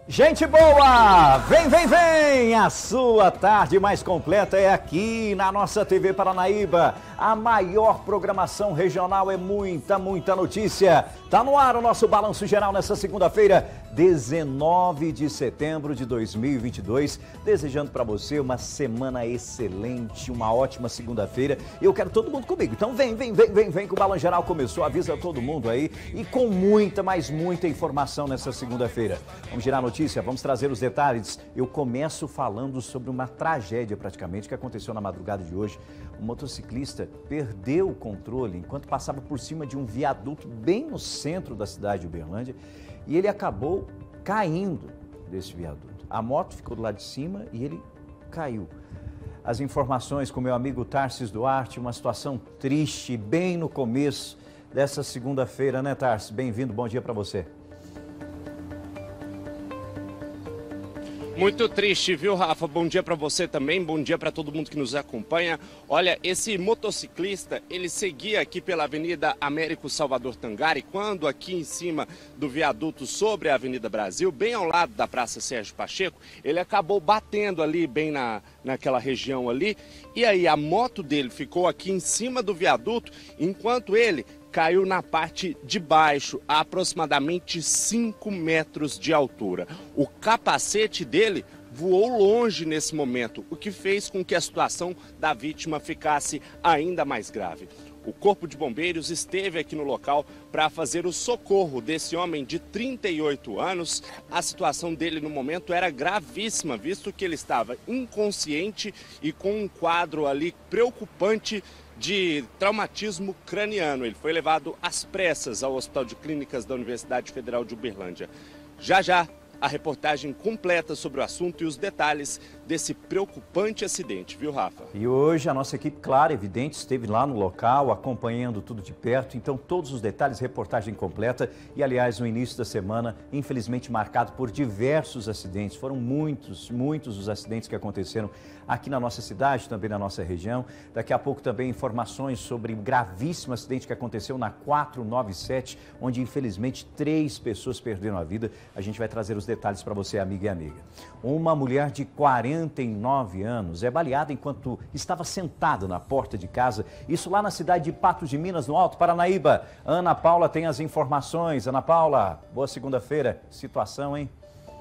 Gente boa! Vem, vem, vem! A sua tarde mais completa é aqui na nossa TV Paranaíba. A maior programação regional é muita notícia. Tá no ar o nosso Balanço Geral nessa segunda-feira, 19 de setembro de 2022. Desejando para você uma semana excelente, uma ótima segunda-feira. Eu quero todo mundo comigo. Então vem que o Balanço Geral começou. Avisa todo mundo aí e com muita, mas muita informação nessa segunda-feira. Vamos girar a notícia, vamos trazer os detalhes. Eu começo falando sobre uma tragédia praticamente que aconteceu na madrugada de hoje. Um motociclista perdeu o controle enquanto passava por cima de um viaduto bem no centro da cidade de Uberlândia e ele acabou caindo desse viaduto. A moto ficou do lado de cima e ele caiu. As informações com meu amigo Tarsis Duarte, uma situação triste bem no começo dessa segunda-feira, né, Tarsis? Bem-vindo, bom dia para você. Muito triste, viu, Rafa? Bom dia para você também, bom dia para todo mundo que nos acompanha. Olha, esse motociclista, ele seguia aqui pela Avenida Américo Salvador Tangari, quando aqui em cima do viaduto sobre a Avenida Brasil, bem ao lado da Praça Sérgio Pacheco, ele acabou batendo ali bem naquela região ali, e aí a moto dele ficou aqui em cima do viaduto, enquanto ele caiu na parte de baixo, a aproximadamente 5 metros de altura. O capacete dele voou longe nesse momento, o que fez com que a situação da vítima ficasse ainda mais grave. O Corpo de Bombeiros esteve aqui no local para fazer o socorro desse homem de 38 anos. A situação dele no momento era gravíssima, visto que ele estava inconsciente e com um quadro ali preocupante de traumatismo craniano. Ele foi levado às pressas ao Hospital de Clínicas da Universidade Federal de Uberlândia. Já, a reportagem completa sobre o assunto e os detalhes desse preocupante acidente, viu, Rafa? E hoje a nossa equipe, claro, evidente, esteve lá no local, acompanhando tudo de perto. Então, todos os detalhes, reportagem completa. E, aliás, no início da semana, infelizmente marcado por diversos acidentes. Foram muitos os acidentes que aconteceram aqui na nossa cidade, também na nossa região. Daqui a pouco também informações sobre o gravíssimo acidente que aconteceu na 497, onde, infelizmente, 3 pessoas perderam a vida. A gente vai trazer os detalhes para você, amiga e amiga. Uma mulher de 49 anos é baleada enquanto estava sentada na porta de casa, isso lá na cidade de Patos de Minas, no Alto Paranaíba. Ana Paula tem as informações. Ana Paula, boa segunda-feira. Situação, hein?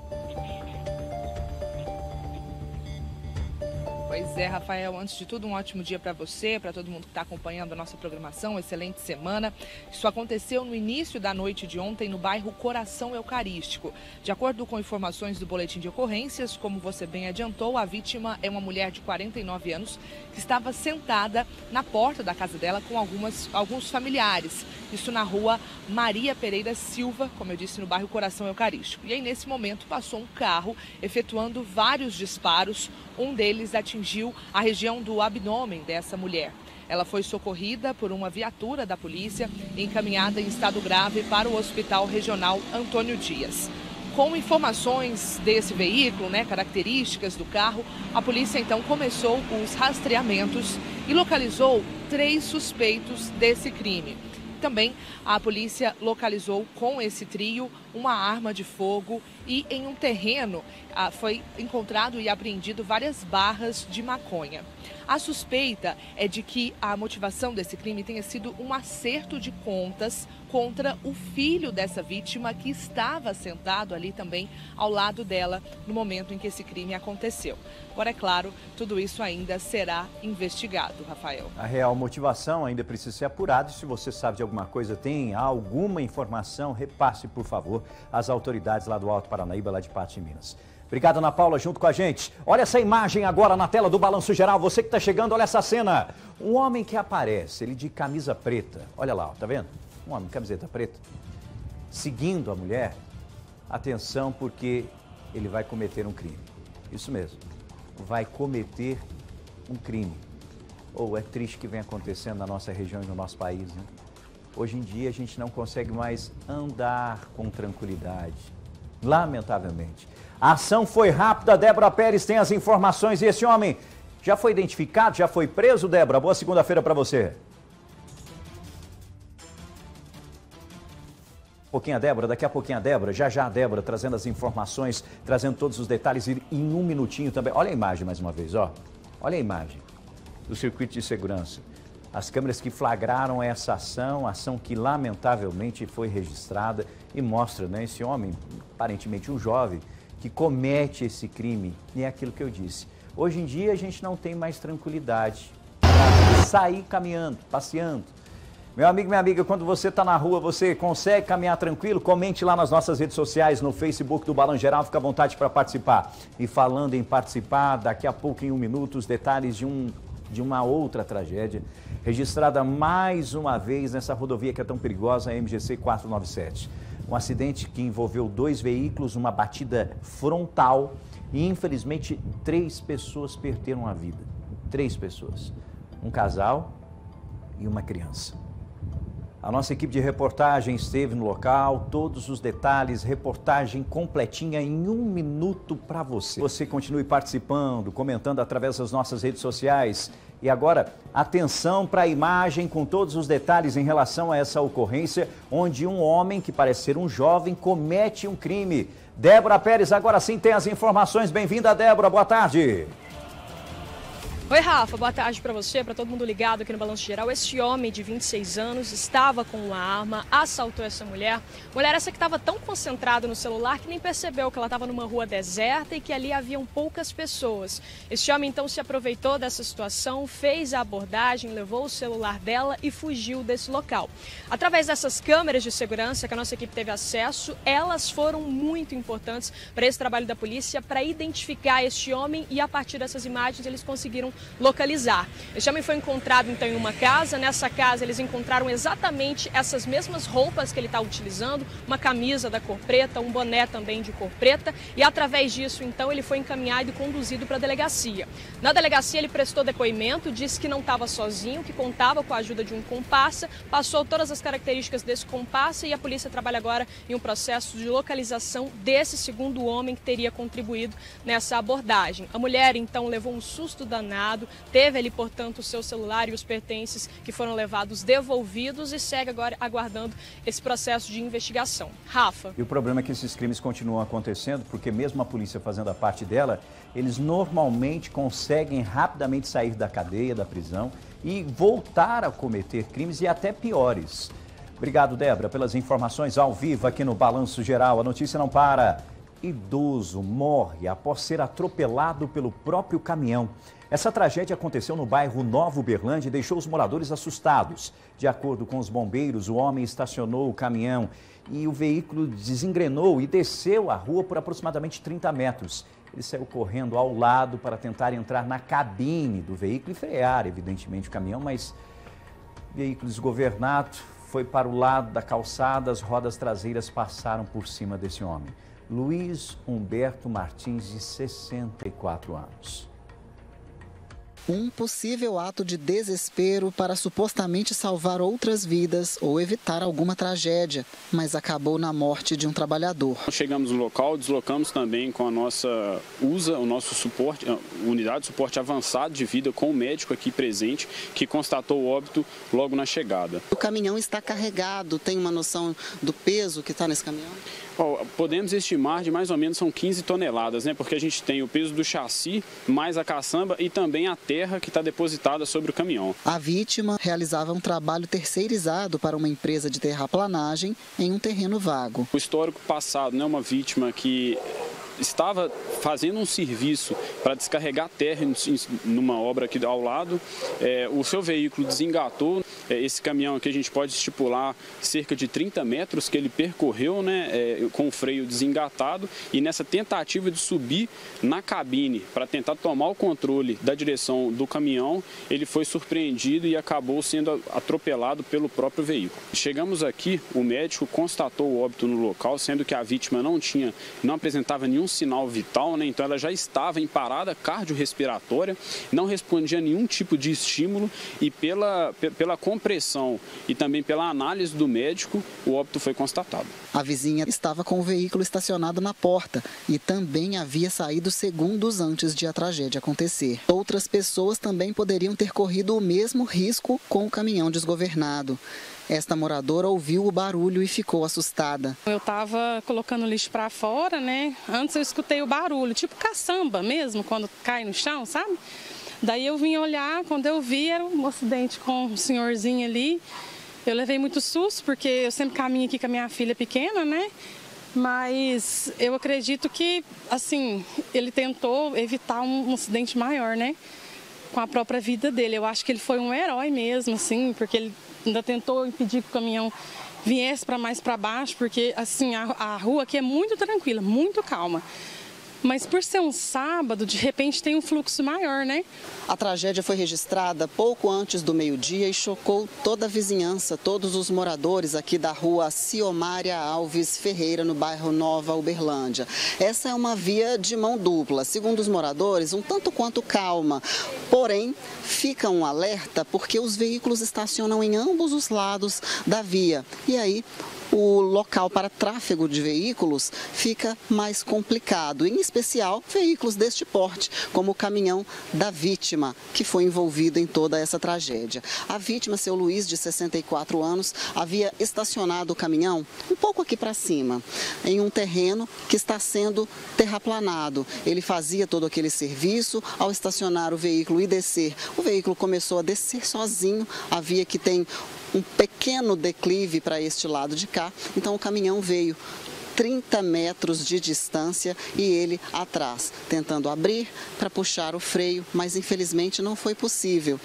Pois é, Rafael, antes de tudo, um ótimo dia para você, para todo mundo que está acompanhando a nossa programação, excelente semana. Isso aconteceu no início da noite de ontem no bairro Coração Eucarístico. De acordo com informações do boletim de ocorrências, como você bem adiantou, a vítima é uma mulher de 49 anos que estava sentada na porta da casa dela com alguns familiares. Isso na rua Maria Pereira Silva, como eu disse, no bairro Coração Eucarístico. E aí, nesse momento, passou um carro efetuando vários disparos. Um deles atingiu a região do abdômen dessa mulher. Ela foi socorrida por uma viatura da polícia e encaminhada em estado grave para o Hospital Regional Antônio Dias. Com informações desse veículo, características do carro, a polícia então começou os rastreamentos e localizou 3 suspeitos desse crime. Também a polícia localizou com esse trio uma arma de fogo e em um terreno foi encontrado e apreendido várias barras de maconha. A suspeita é de que a motivação desse crime tenha sido um acerto de contas contra o filho dessa vítima que estava sentado ali também ao lado dela no momento em que esse crime aconteceu. Agora, é claro, tudo isso ainda será investigado, Rafael. A real motivação ainda precisa ser apurada e se você sabe de alguma coisa, tem alguma informação, repasse, por favor, às autoridades lá do Alto Paranaíba, lá de Patos de Minas. Obrigado, Ana Paula, junto com a gente. Olha essa imagem agora na tela do Balanço Geral. Você que está chegando, olha essa cena. Um homem que aparece, ele de camisa preta. Olha lá, tá vendo? Um homem de camiseta preta, seguindo a mulher. Atenção, porque ele vai cometer um crime. Isso mesmo, vai cometer um crime. É triste que vem acontecendo na nossa região e no nosso país, né? Hoje em dia a gente não consegue mais andar com tranquilidade, lamentavelmente. A ação foi rápida, Débora Pérez tem as informações e esse homem já foi identificado, já foi preso, Débora? Boa segunda-feira para você. pouquinho a Débora, daqui a pouquinho a Débora, já a Débora trazendo as informações, trazendo todos os detalhes e em um minutinho também. Olha a imagem mais uma vez, ó. Olha a imagem do circuito de segurança. As câmeras que flagraram essa ação que lamentavelmente foi registrada e mostra, né, esse homem, aparentemente um jovem, que comete esse crime. E é aquilo que eu disse. Hoje em dia a gente não tem mais tranquilidade para sair caminhando, passeando. Meu amigo, minha amiga, quando você está na rua, você consegue caminhar tranquilo? Comente lá nas nossas redes sociais, no Facebook do Balanço Geral, fica à vontade para participar. E falando em participar, daqui a pouco, em um minuto, os detalhes de uma outra tragédia, registrada mais uma vez nessa rodovia que é tão perigosa, a MGC 497. Um acidente que envolveu 2 veículos, uma batida frontal e, infelizmente, 3 pessoas perderam a vida. 3 pessoas. Um casal e uma criança. A nossa equipe de reportagem esteve no local, todos os detalhes, reportagem completinha em 1 minuto para você. Você continue participando, comentando através das nossas redes sociais. E agora, atenção para a imagem com todos os detalhes em relação a essa ocorrência, onde um homem, que parece ser um jovem, comete um crime. Débora Pérez, agora sim tem as informações. Bem-vinda, Débora, boa tarde. Oi, Rafa, boa tarde para você, para todo mundo ligado aqui no Balanço Geral. Esse homem de 26 anos estava com uma arma, assaltou essa mulher. Mulher essa que estava tão concentrada no celular que nem percebeu que ela estava numa rua deserta e que ali haviam poucas pessoas. Esse homem então se aproveitou dessa situação, fez a abordagem, levou o celular dela e fugiu desse local. Através dessas câmeras de segurança que a nossa equipe teve acesso, elas foram muito importantes para esse trabalho da polícia, para identificar este homem e a partir dessas imagens eles conseguiram localizar. Este homem foi encontrado então em uma casa. Nessa casa eles encontraram exatamente essas mesmas roupas que ele está utilizando, uma camisa da cor preta, um boné também de cor preta, e através disso então ele foi encaminhado e conduzido para a delegacia. Na delegacia ele prestou depoimento, disse que não estava sozinho, que contava com a ajuda de um comparsa, passou todas as características desse comparsa e a polícia trabalha agora em um processo de localização desse segundo homem que teria contribuído nessa abordagem. A mulher então levou um susto danado, teve ali, portanto, o seu celular e os pertences que foram levados devolvidos e segue agora aguardando esse processo de investigação. Rafa. E o problema é que esses crimes continuam acontecendo, porque mesmo a polícia fazendo a parte dela, eles normalmente conseguem rapidamente sair da cadeia, da prisão e voltar a cometer crimes e até piores. Obrigado, Débora, pelas informações ao vivo aqui no Balanço Geral. A notícia não para. Idoso morre após ser atropelado pelo próprio caminhão. Essa tragédia aconteceu no bairro Nova Uberlândia e deixou os moradores assustados. De acordo com os bombeiros, o homem estacionou o caminhão e o veículo desengrenou e desceu a rua por aproximadamente 30 metros. Ele saiu correndo ao lado para tentar entrar na cabine do veículo e frear, evidentemente, o caminhão, mas o veículo desgovernado foi para o lado da calçada, as rodas traseiras passaram por cima desse homem. Luiz Humberto Martins, de 64 anos. Um possível ato de desespero para supostamente salvar outras vidas ou evitar alguma tragédia, mas acabou na morte de um trabalhador. Chegamos no local, deslocamos também com a nossa o nosso suporte, unidade de suporte avançado de vida com o médico aqui presente, que constatou o óbito logo na chegada. O caminhão está carregado, tem uma noção do peso que está nesse caminhão? Podemos estimar de mais ou menos são 15 toneladas, né? Porque a gente tem o peso do chassi, mais a caçamba e também a terra que está depositada sobre o caminhão. A vítima realizava um trabalho terceirizado para uma empresa de terraplanagem em um terreno vago. O histórico passado, né? Uma vítima que estava fazendo um serviço para descarregar terra numa obra aqui ao lado, o seu veículo desengatou. Esse caminhão aqui a gente pode estipular cerca de 30 metros que ele percorreu, né, com o freio desengatado, e nessa tentativa de subir na cabine para tentar tomar o controle da direção do caminhão, ele foi surpreendido e acabou sendo atropelado pelo próprio veículo. Chegamos aqui, o médico constatou o óbito no local, sendo que a vítima não apresentava nenhum sinal vital, né, então ela já estava em parada cardiorrespiratória, não respondia a nenhum tipo de estímulo e pela compressão e também pela análise do médico, o óbito foi constatado. A vizinha estava com o veículo estacionado na porta e também havia saído segundos antes de a tragédia acontecer. Outras pessoas também poderiam ter corrido o mesmo risco com o caminhão desgovernado. Esta moradora ouviu o barulho e ficou assustada. Eu estava colocando lixo para fora, né? Antes eu escutei o barulho, tipo caçamba mesmo, quando cai no chão, sabe? Daí eu vim olhar, quando eu vi era um acidente com um senhorzinho ali. Eu levei muito susto, porque eu sempre caminho aqui com a minha filha pequena, né? Mas eu acredito que, assim, ele tentou evitar um acidente maior, né? Com a própria vida dele. Eu acho que ele foi um herói mesmo, assim, porque ele ainda tentou impedir que o caminhão viesse mais para baixo, porque, assim, a rua aqui é muito tranquila, muito calma. Mas por ser um sábado, de repente tem um fluxo maior, né? A tragédia foi registrada pouco antes do meio-dia e chocou toda a vizinhança, todos os moradores aqui da rua Ciomária Alves Ferreira, no bairro Nova Uberlândia. Essa é uma via de mão dupla, segundo os moradores, um tanto quanto calma. Porém, fica um alerta porque os veículos estacionam em ambos os lados da via. E aí, o local para tráfego de veículos fica mais complicado, em especial veículos deste porte, como o caminhão da vítima, que foi envolvido em toda essa tragédia. A vítima, seu Luiz, de 64 anos, havia estacionado o caminhão um pouco aqui para cima, em um terreno que está sendo terraplanado. Ele fazia todo aquele serviço, ao estacionar o veículo e descer, o veículo começou a descer sozinho, a via que tem um pequeno declive para este lado de cá, então o caminhão veio 30 metros de distância e ele atrás, tentando abrir para puxar o freio, mas infelizmente não foi possível.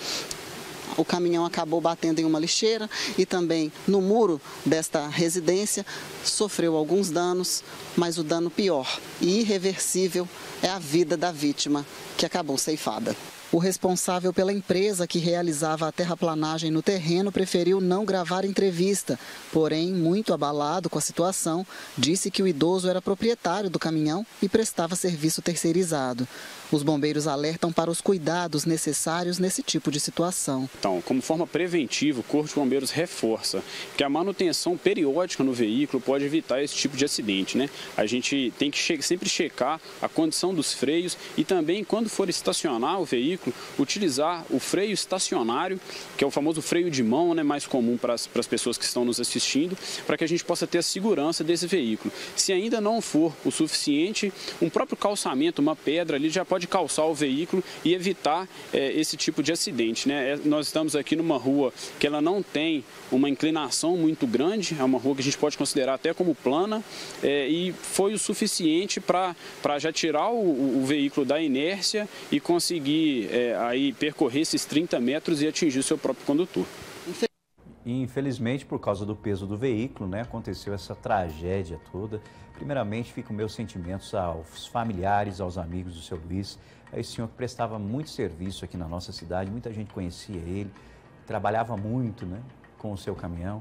O caminhão acabou batendo em uma lixeira e também no muro desta residência, sofreu alguns danos, mas o dano pior e irreversível é a vida da vítima, que acabou ceifada. O responsável pela empresa que realizava a terraplanagem no terreno preferiu não gravar entrevista, porém, muito abalado com a situação, disse que o idoso era proprietário do caminhão e prestava serviço terceirizado. Os bombeiros alertam para os cuidados necessários nesse tipo de situação. Então, como forma preventiva, o Corpo de Bombeiros reforça que a manutenção periódica no veículo pode evitar esse tipo de acidente, né? A gente tem que sempre checar a condição dos freios e também, quando for estacionar o veículo, utilizar o freio estacionário, que é o famoso freio de mão, né, mais comum para as pessoas que estão nos assistindo, para que a gente possa ter a segurança desse veículo. Se ainda não for o suficiente, um próprio calçamento, uma pedra ali já pode calçar o veículo e evitar esse tipo de acidente, né? Nós estamos aqui numa rua que ela não tem uma inclinação muito grande, é uma rua que a gente pode considerar até como plana, e foi o suficiente para já tirar o veículo da inércia e conseguir aí percorrer esses 30 metros e atingir o seu próprio condutor. Infelizmente, por causa do peso do veículo, né, aconteceu essa tragédia toda. Primeiramente, ficam meus sentimentos aos familiares, aos amigos do seu Luiz, a esse senhor que prestava muito serviço aqui na nossa cidade, muita gente conhecia ele, trabalhava muito, né, com o seu caminhão.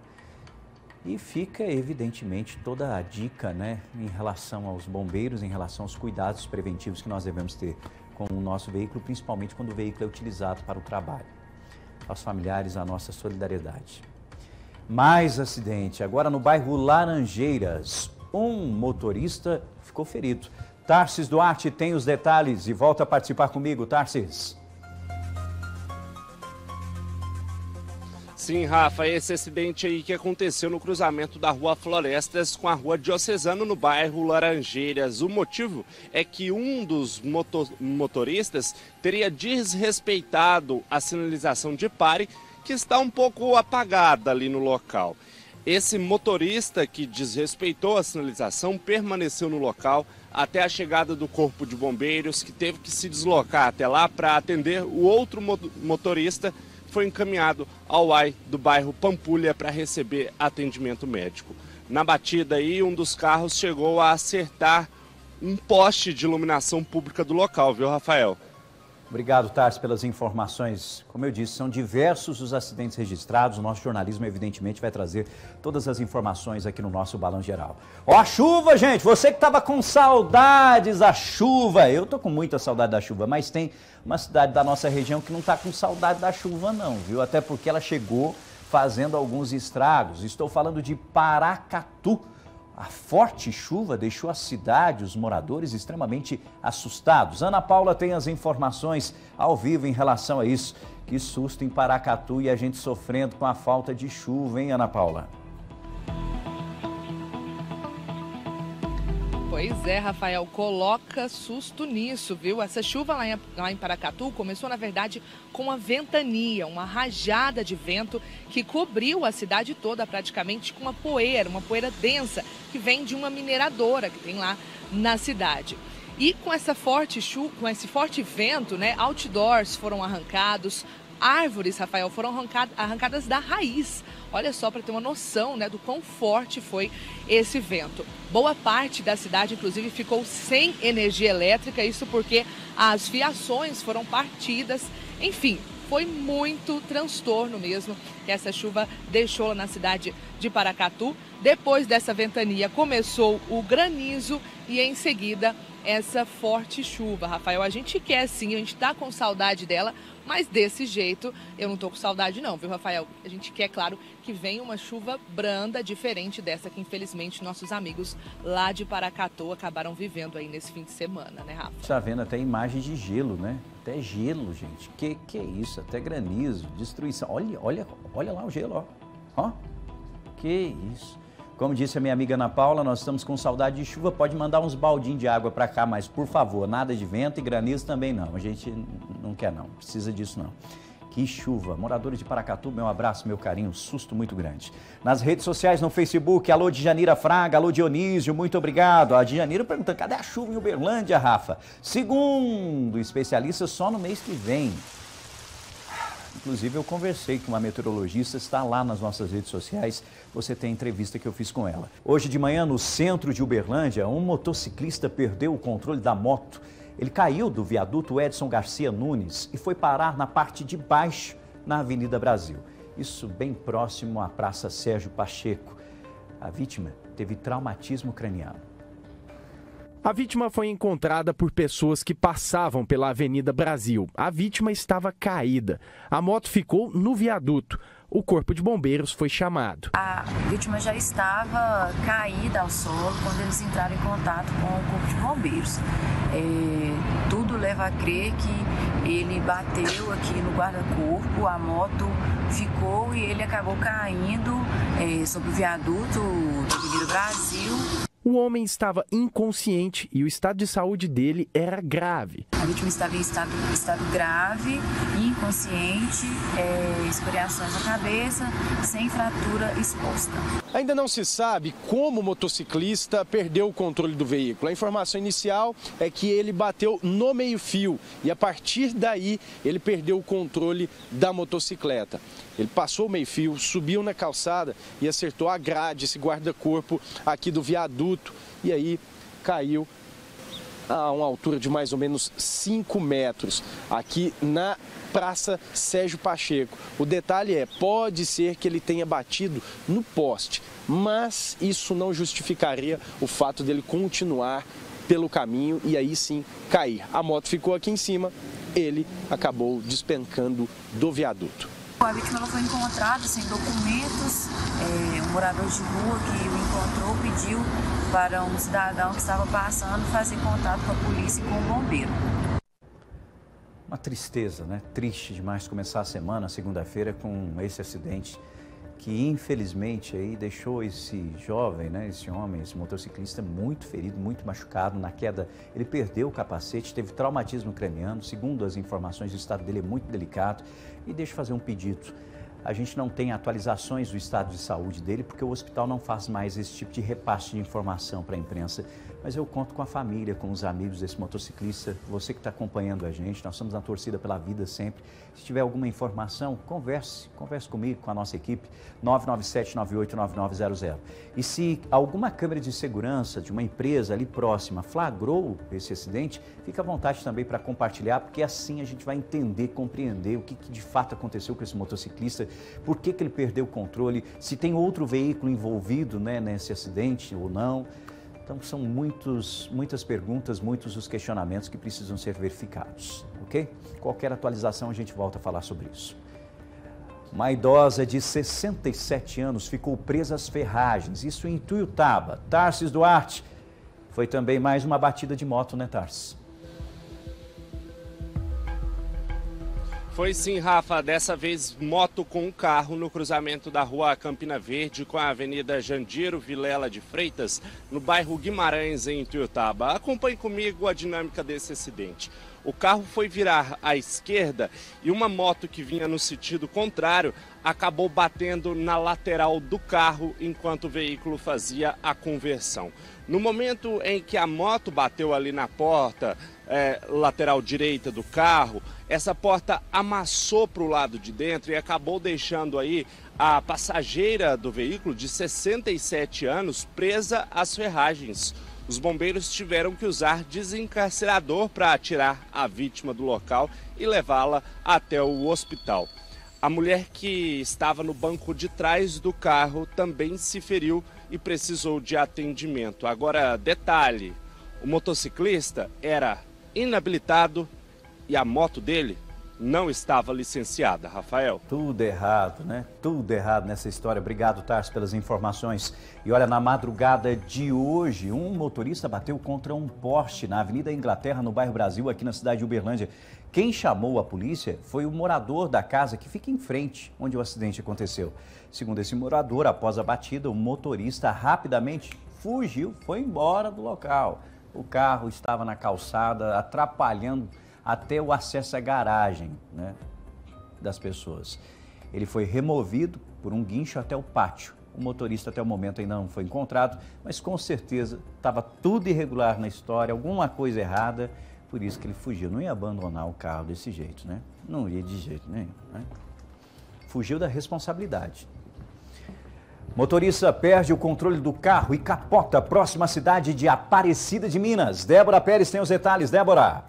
E fica, evidentemente, toda a dica, né, em relação aos bombeiros, em relação aos cuidados preventivos que nós devemos ter com o nosso veículo, principalmente quando o veículo é utilizado para o trabalho. Aos familiares, a nossa solidariedade. Mais acidente, agora no bairro Laranjeiras. Um motorista ficou ferido. Tarsis Duarte tem os detalhes e volta a participar comigo, Tarsis. Sim, Rafa, esse acidente aí que aconteceu no cruzamento da Rua Florestas com a Rua Diocesano, no bairro Laranjeiras. O motivo é que um dos motoristas teria desrespeitado a sinalização de pare, que está um pouco apagada ali no local. Esse motorista que desrespeitou a sinalização permaneceu no local até a chegada do Corpo de Bombeiros, que teve que se deslocar até lá para atender o outro motorista, foi encaminhado ao AI do bairro Pampulha para receber atendimento médico. Na batida aí, um dos carros chegou a acertar um poste de iluminação pública do local, viu, Rafael? Obrigado, Tarsis, pelas informações. Como eu disse, são diversos os acidentes registrados. O nosso jornalismo, evidentemente, vai trazer todas as informações aqui no nosso Balanço Geral. Ó, a chuva, gente! Você que estava com saudades da chuva. Eu tô com muita saudade da chuva, mas tem uma cidade da nossa região que não está com saudade da chuva não, viu? Até porque ela chegou fazendo alguns estragos. Estou falando de Paracatu. A forte chuva deixou a cidade, os moradores extremamente assustados. Ana Paula tem as informações ao vivo em relação a isso. Que susto em Paracatu e a gente sofrendo com a falta de chuva, hein, Ana Paula? Pois é, Rafael, coloca susto nisso, viu? Essa chuva lá em Paracatu começou, na verdade, com uma ventania, uma rajada de vento que cobriu a cidade toda praticamente com uma poeira densa que vem de uma mineradora que tem lá na cidade. E com essa forte chuva, com esse forte vento, né, outdoors foram arrancados, árvores, Rafael, foram arrancadas da raiz. Olha só, para ter uma noção, né, do quão forte foi esse vento. Boa parte da cidade, inclusive, ficou sem energia elétrica, isso porque as fiações foram partidas. Enfim, foi muito transtorno mesmo que essa chuva deixou lá na cidade de Paracatu. Depois dessa ventania começou o granizo e em seguida essa forte chuva. Rafael, a gente quer sim, a gente tá com saudade dela, mas desse jeito eu não tô com saudade não, viu, Rafael? A gente quer, claro, que venha uma chuva branda, diferente dessa que infelizmente nossos amigos lá de Paracatu acabaram vivendo aí nesse fim de semana, né, Rafa? Tá vendo até imagem de gelo, né? Até gelo, gente. Que é isso? Até granizo, destruição. Olha lá o gelo, ó. Que isso. Como disse a minha amiga Ana Paula, nós estamos com saudade de chuva, pode mandar uns baldinhos de água para cá, mas por favor, nada de vento e granizo também não. A gente não quer não, precisa disso não. Que chuva. Moradores de Paracatu, meu abraço, meu carinho, susto muito grande. Nas redes sociais, no Facebook, alô Djanira Fraga, alô Dionísio, muito obrigado. A Djanira perguntando, cadê a chuva em Uberlândia, Rafa? Segundo especialistas, só no mês que vem. Inclusive, eu conversei com uma meteorologista, está lá nas nossas redes sociais, você tem a entrevista que eu fiz com ela. Hoje de manhã, no centro de Uberlândia, um motociclista perdeu o controle da moto. Ele caiu do viaduto Edson Garcia Nunes e foi parar na parte de baixo, na Avenida Brasil. Isso bem próximo à Praça Sérgio Pacheco. A vítima teve traumatismo craniano. A vítima foi encontrada por pessoas que passavam pela Avenida Brasil. A vítima estava caída. A moto ficou no viaduto. O corpo de bombeiros foi chamado. A vítima já estava caída ao solo quando eles entraram em contato com o corpo de bombeiros. Tudo leva a crer que ele bateu aqui no guarda-corpo, a moto ficou e ele acabou caindo sobre o viaduto da Avenida Brasil. O homem estava inconsciente e o estado de saúde dele era grave. A vítima estava em estado grave, inconsciente, escoriações na cabeça, sem fratura exposta. Ainda não se sabe como o motociclista perdeu o controle do veículo. A informação inicial é que ele bateu no meio-fio e a partir daí ele perdeu o controle da motocicleta. Ele passou o meio-fio, subiu na calçada e acertou a grade, esse guarda-corpo aqui do viaduto, e aí caiu a uma altura de mais ou menos 5 metros, aqui na Praça Sérgio Pacheco. O detalhe pode ser que ele tenha batido no poste, mas isso não justificaria o fato dele continuar pelo caminho e aí sim cair. A moto ficou aqui em cima, ele acabou despencando do viaduto. A vítima foi encontrada sem documentos. Um morador de rua que o encontrou pediu para um cidadão que estava passando fazer contato com a polícia e com o bombeiro. Uma tristeza, né? Triste demais começar a semana, segunda-feira, com esse acidente que infelizmente aí deixou esse jovem, né, esse homem, esse motociclista muito ferido, muito machucado na queda. Ele perdeu o capacete, teve traumatismo craniano. Segundo as informações, o estado dele é muito delicado. E deixa eu fazer um pedido. A gente não tem atualizações do estado de saúde dele porque o hospital não faz mais esse tipo de repasse de informação para a imprensa. Mas eu conto com a família, com os amigos desse motociclista, você que está acompanhando a gente, nós estamos na torcida pela vida sempre. Se tiver alguma informação, converse comigo, com a nossa equipe, 997-989900. E se alguma câmera de segurança de uma empresa ali próxima flagrou esse acidente, fica à vontade também para compartilhar, porque assim a gente vai entender, compreender o que de fato aconteceu com esse motociclista, por que ele perdeu o controle, se tem outro veículo envolvido, né, nesse acidente ou não. Então, são muitas perguntas, muitos os questionamentos que precisam ser verificados, ok? Qualquer atualização, a gente volta a falar sobre isso. Uma idosa de 67 anos ficou presa às ferragens, isso em Ituiutaba. Tarsis Duarte, foi também mais uma batida de moto, né, Tarsis? Foi sim, Rafa, dessa vez moto com um carro no cruzamento da rua Campina Verde com a avenida Jandiro Vilela de Freitas, no bairro Guimarães, em Ituiutaba. Acompanhe comigo a dinâmica desse acidente. O carro foi virar à esquerda e uma moto que vinha no sentido contrário acabou batendo na lateral do carro enquanto o veículo fazia a conversão. No momento em que a moto bateu ali na porta lateral direita do carro, essa porta amassou para o lado de dentro e acabou deixando aí a passageira do veículo de 67 anos presa às ferragens. Os bombeiros tiveram que usar desencarcerador para tirar a vítima do local e levá-la até o hospital. A mulher que estava no banco de trás do carro também se feriu e precisou de atendimento. Agora, detalhe, o motociclista era inabilitado e a moto dele não estava licenciada, Rafael. Tudo errado, né? Tudo errado nessa história. Obrigado, Tarso, pelas informações. E olha, na madrugada de hoje, um motorista bateu contra um poste na Avenida Inglaterra, no bairro Brasil, aqui na cidade de Uberlândia. Quem chamou a polícia foi o morador da casa que fica em frente, onde o acidente aconteceu. Segundo esse morador, após a batida, o motorista rapidamente fugiu, foi embora do local. O carro estava na calçada, atrapalhando até o acesso à garagem, né, das pessoas. Ele foi removido por um guincho até o pátio. O motorista até o momento ainda não foi encontrado, mas com certeza estava tudo irregular na história, alguma coisa errada, por isso que ele fugiu. Não ia abandonar o carro desse jeito, né? Não ia de jeito nenhum, né? Fugiu da responsabilidade. Motorista perde o controle do carro e capota a próxima cidade de Aparecida de Minas. Débora Pérez tem os detalhes. Débora.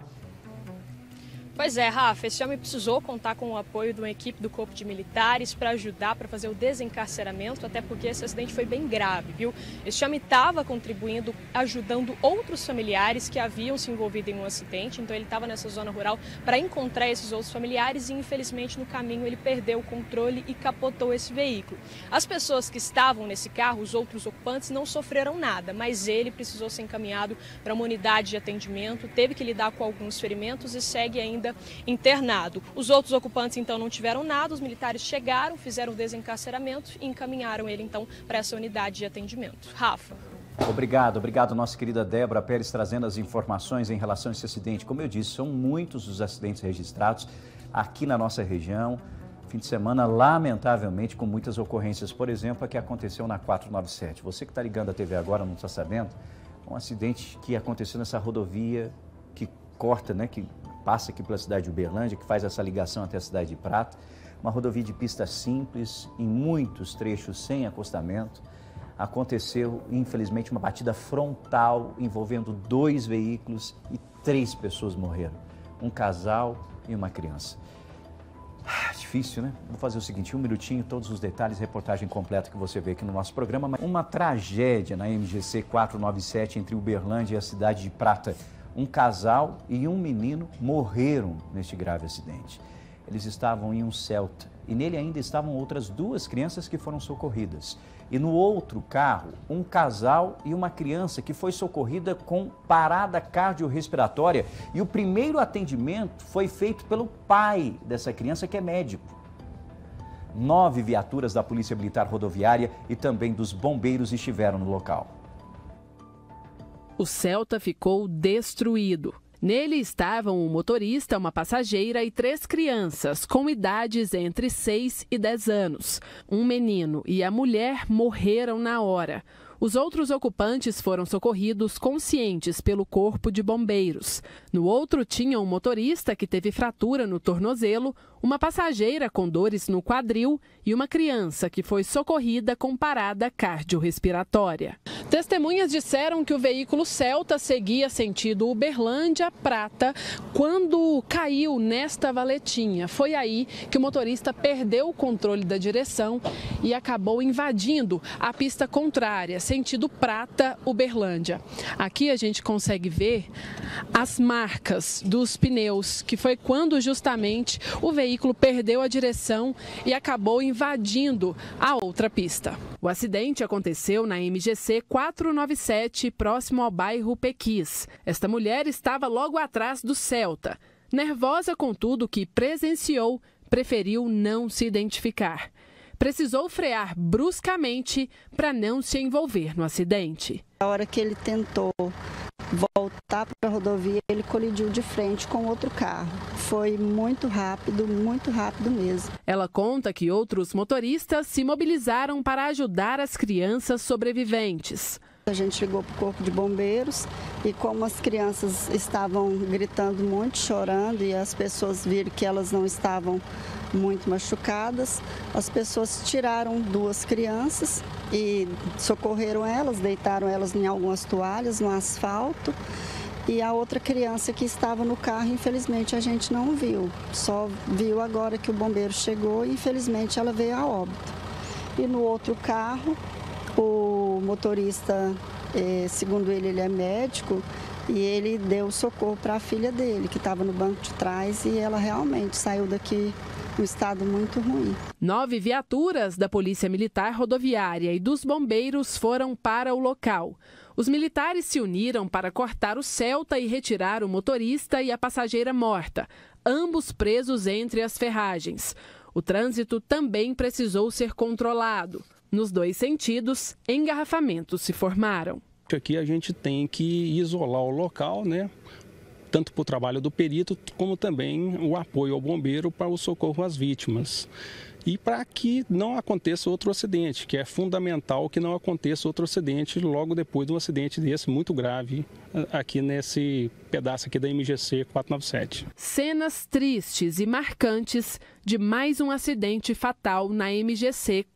Pois é, Rafa, esse homem precisou contar com o apoio de uma equipe do Corpo de Militares para ajudar, para fazer o desencarceramento, até porque esse acidente foi bem grave, viu? Esse homem estava contribuindo, ajudando outros familiares que haviam se envolvido em um acidente, então ele estava nessa zona rural para encontrar esses outros familiares e, infelizmente, no caminho ele perdeu o controle e capotou esse veículo. As pessoas que estavam nesse carro, os outros ocupantes, não sofreram nada, mas ele precisou ser encaminhado para uma unidade de atendimento, teve que lidar com alguns ferimentos e segue ainda internado. Os outros ocupantes então não tiveram nada, os militares chegaram, fizeram o desencarceramento e encaminharam ele então para essa unidade de atendimento. Rafa. Obrigado, nossa querida Débora Pérez, trazendo as informações em relação a esse acidente. Como eu disse, são muitos os acidentes registrados aqui na nossa região. Fim de semana, lamentavelmente, com muitas ocorrências. Por exemplo, a que aconteceu na 497. Você que está ligando a TV agora não está sabendo, um acidente que aconteceu nessa rodovia que corta, né, que passa aqui pela cidade de Uberlândia, que faz essa ligação até a cidade de Prata. Uma rodovia de pista simples, em muitos trechos sem acostamento. Aconteceu, infelizmente, uma batida frontal envolvendo 2 veículos e 3 pessoas morreram. Um casal e uma criança. Difícil, né? Vou fazer o seguinte, um minutinho, todos os detalhes, reportagem completa que você vê aqui no nosso programa. Uma tragédia na MGC 497 entre Uberlândia e a cidade de Prata. Um casal e um menino morreram neste grave acidente. Eles estavam em um Celta e nele ainda estavam outras 2 crianças que foram socorridas. E no outro carro, um casal e uma criança que foi socorrida com parada cardiorrespiratória. E o primeiro atendimento foi feito pelo pai dessa criança, que é médico. 9 viaturas da Polícia Militar Rodoviária e também dos bombeiros estiveram no local. O Celta ficou destruído. Nele estavam um motorista, uma passageira e 3 crianças, com idades entre 6 e 10 anos. Um menino e a mulher morreram na hora. Os outros ocupantes foram socorridos conscientes pelo Corpo de Bombeiros. No outro tinha um motorista que teve fratura no tornozelo, uma passageira com dores no quadril e uma criança que foi socorrida com parada cardiorrespiratória. Testemunhas disseram que o veículo Celta seguia sentido Uberlândia-Prata quando caiu nesta valetinha. Foi aí que o motorista perdeu o controle da direção e acabou invadindo a pista contrária, sentido Prata, Uberlândia. Aqui a gente consegue ver as marcas dos pneus, que foi quando justamente o veículo perdeu a direção e acabou invadindo a outra pista. O acidente aconteceu na MGC 497, próximo ao bairro Pequis. Esta mulher estava logo atrás do Celta. Nervosa com tudo que presenciou, preferiu não se identificar. Precisou frear bruscamente para não se envolver no acidente. A hora que ele tentou voltar para a rodovia, ele colidiu de frente com outro carro. Foi muito rápido mesmo. Ela conta que outros motoristas se mobilizaram para ajudar as crianças sobreviventes. A gente ligou para o Corpo de Bombeiros e como as crianças estavam gritando muito, chorando e as pessoas viram que elas não estavam muito machucadas, as pessoas tiraram 2 crianças e socorreram elas, deitaram elas em algumas toalhas no asfalto e a outra criança que estava no carro, infelizmente, a gente não viu. Só viu agora que o bombeiro chegou e infelizmente ela veio a óbito. E no outro carro, o motorista, segundo ele é médico, e ele deu socorro para a filha dele, que estava no banco de trás, e ela realmente saiu daqui em um estado muito ruim. 9 viaturas da Polícia Militar Rodoviária e dos bombeiros foram para o local. Os militares se uniram para cortar o Celta e retirar o motorista e a passageira morta, ambos presos entre as ferragens. O trânsito também precisou ser controlado. Nos 2 sentidos, engarrafamentos se formaram. Aqui a gente tem que isolar o local, né? Tanto para o trabalho do perito, como também o apoio ao bombeiro para o socorro às vítimas. E para que não aconteça outro acidente, que é fundamental que não aconteça outro acidente logo depois de um acidente desse muito grave aqui nesse pedaço aqui da MGC 497. Cenas tristes e marcantes de mais um acidente fatal na MGC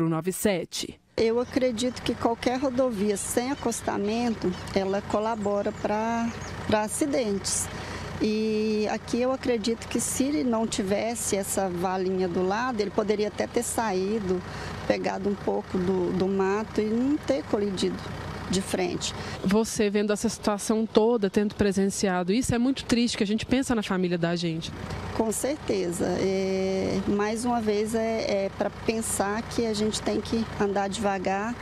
497. Eu acredito que qualquer rodovia sem acostamento, ela colabora para acidentes. E aqui eu acredito que se ele não tivesse essa valinha do lado, ele poderia até ter saído, pegado um pouco do mato e não ter colidido de frente. Você vendo essa situação toda, tendo presenciado isso, é muito triste, que a gente pensa na família da gente. Com certeza. Mais uma vez é para pensar que a gente tem que andar devagar,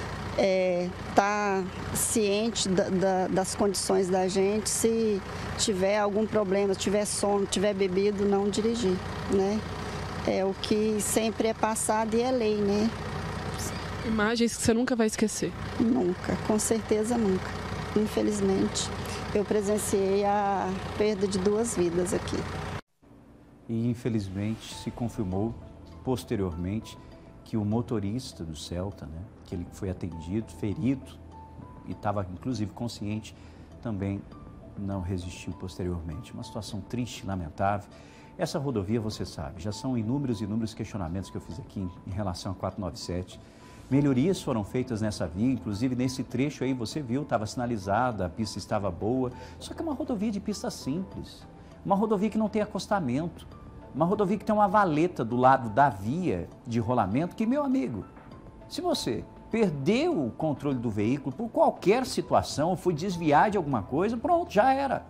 tá ciente das condições da gente. Se tiver algum problema, tiver sono, tiver bebido, não dirigir, né? É o que sempre é passado e é lei, né? Imagens que você nunca vai esquecer. Nunca, com certeza nunca. Infelizmente, eu presenciei a perda de 2 vidas aqui. E infelizmente se confirmou posteriormente que o motorista do Celta, né, que ele foi atendido, ferido e estava inclusive consciente, também não resistiu posteriormente. Uma situação triste, lamentável. Essa rodovia, você sabe, já são inúmeros questionamentos que eu fiz aqui em relação a 497. Melhorias foram feitas nessa via, inclusive nesse trecho aí, você viu, estava sinalizada, a pista estava boa. Só que é uma rodovia de pista simples, uma rodovia que não tem acostamento, uma rodovia que tem uma valeta do lado da via de rolamento que, meu amigo, se você perdeu o controle do veículo por qualquer situação, foi desviar de alguma coisa, pronto, já era.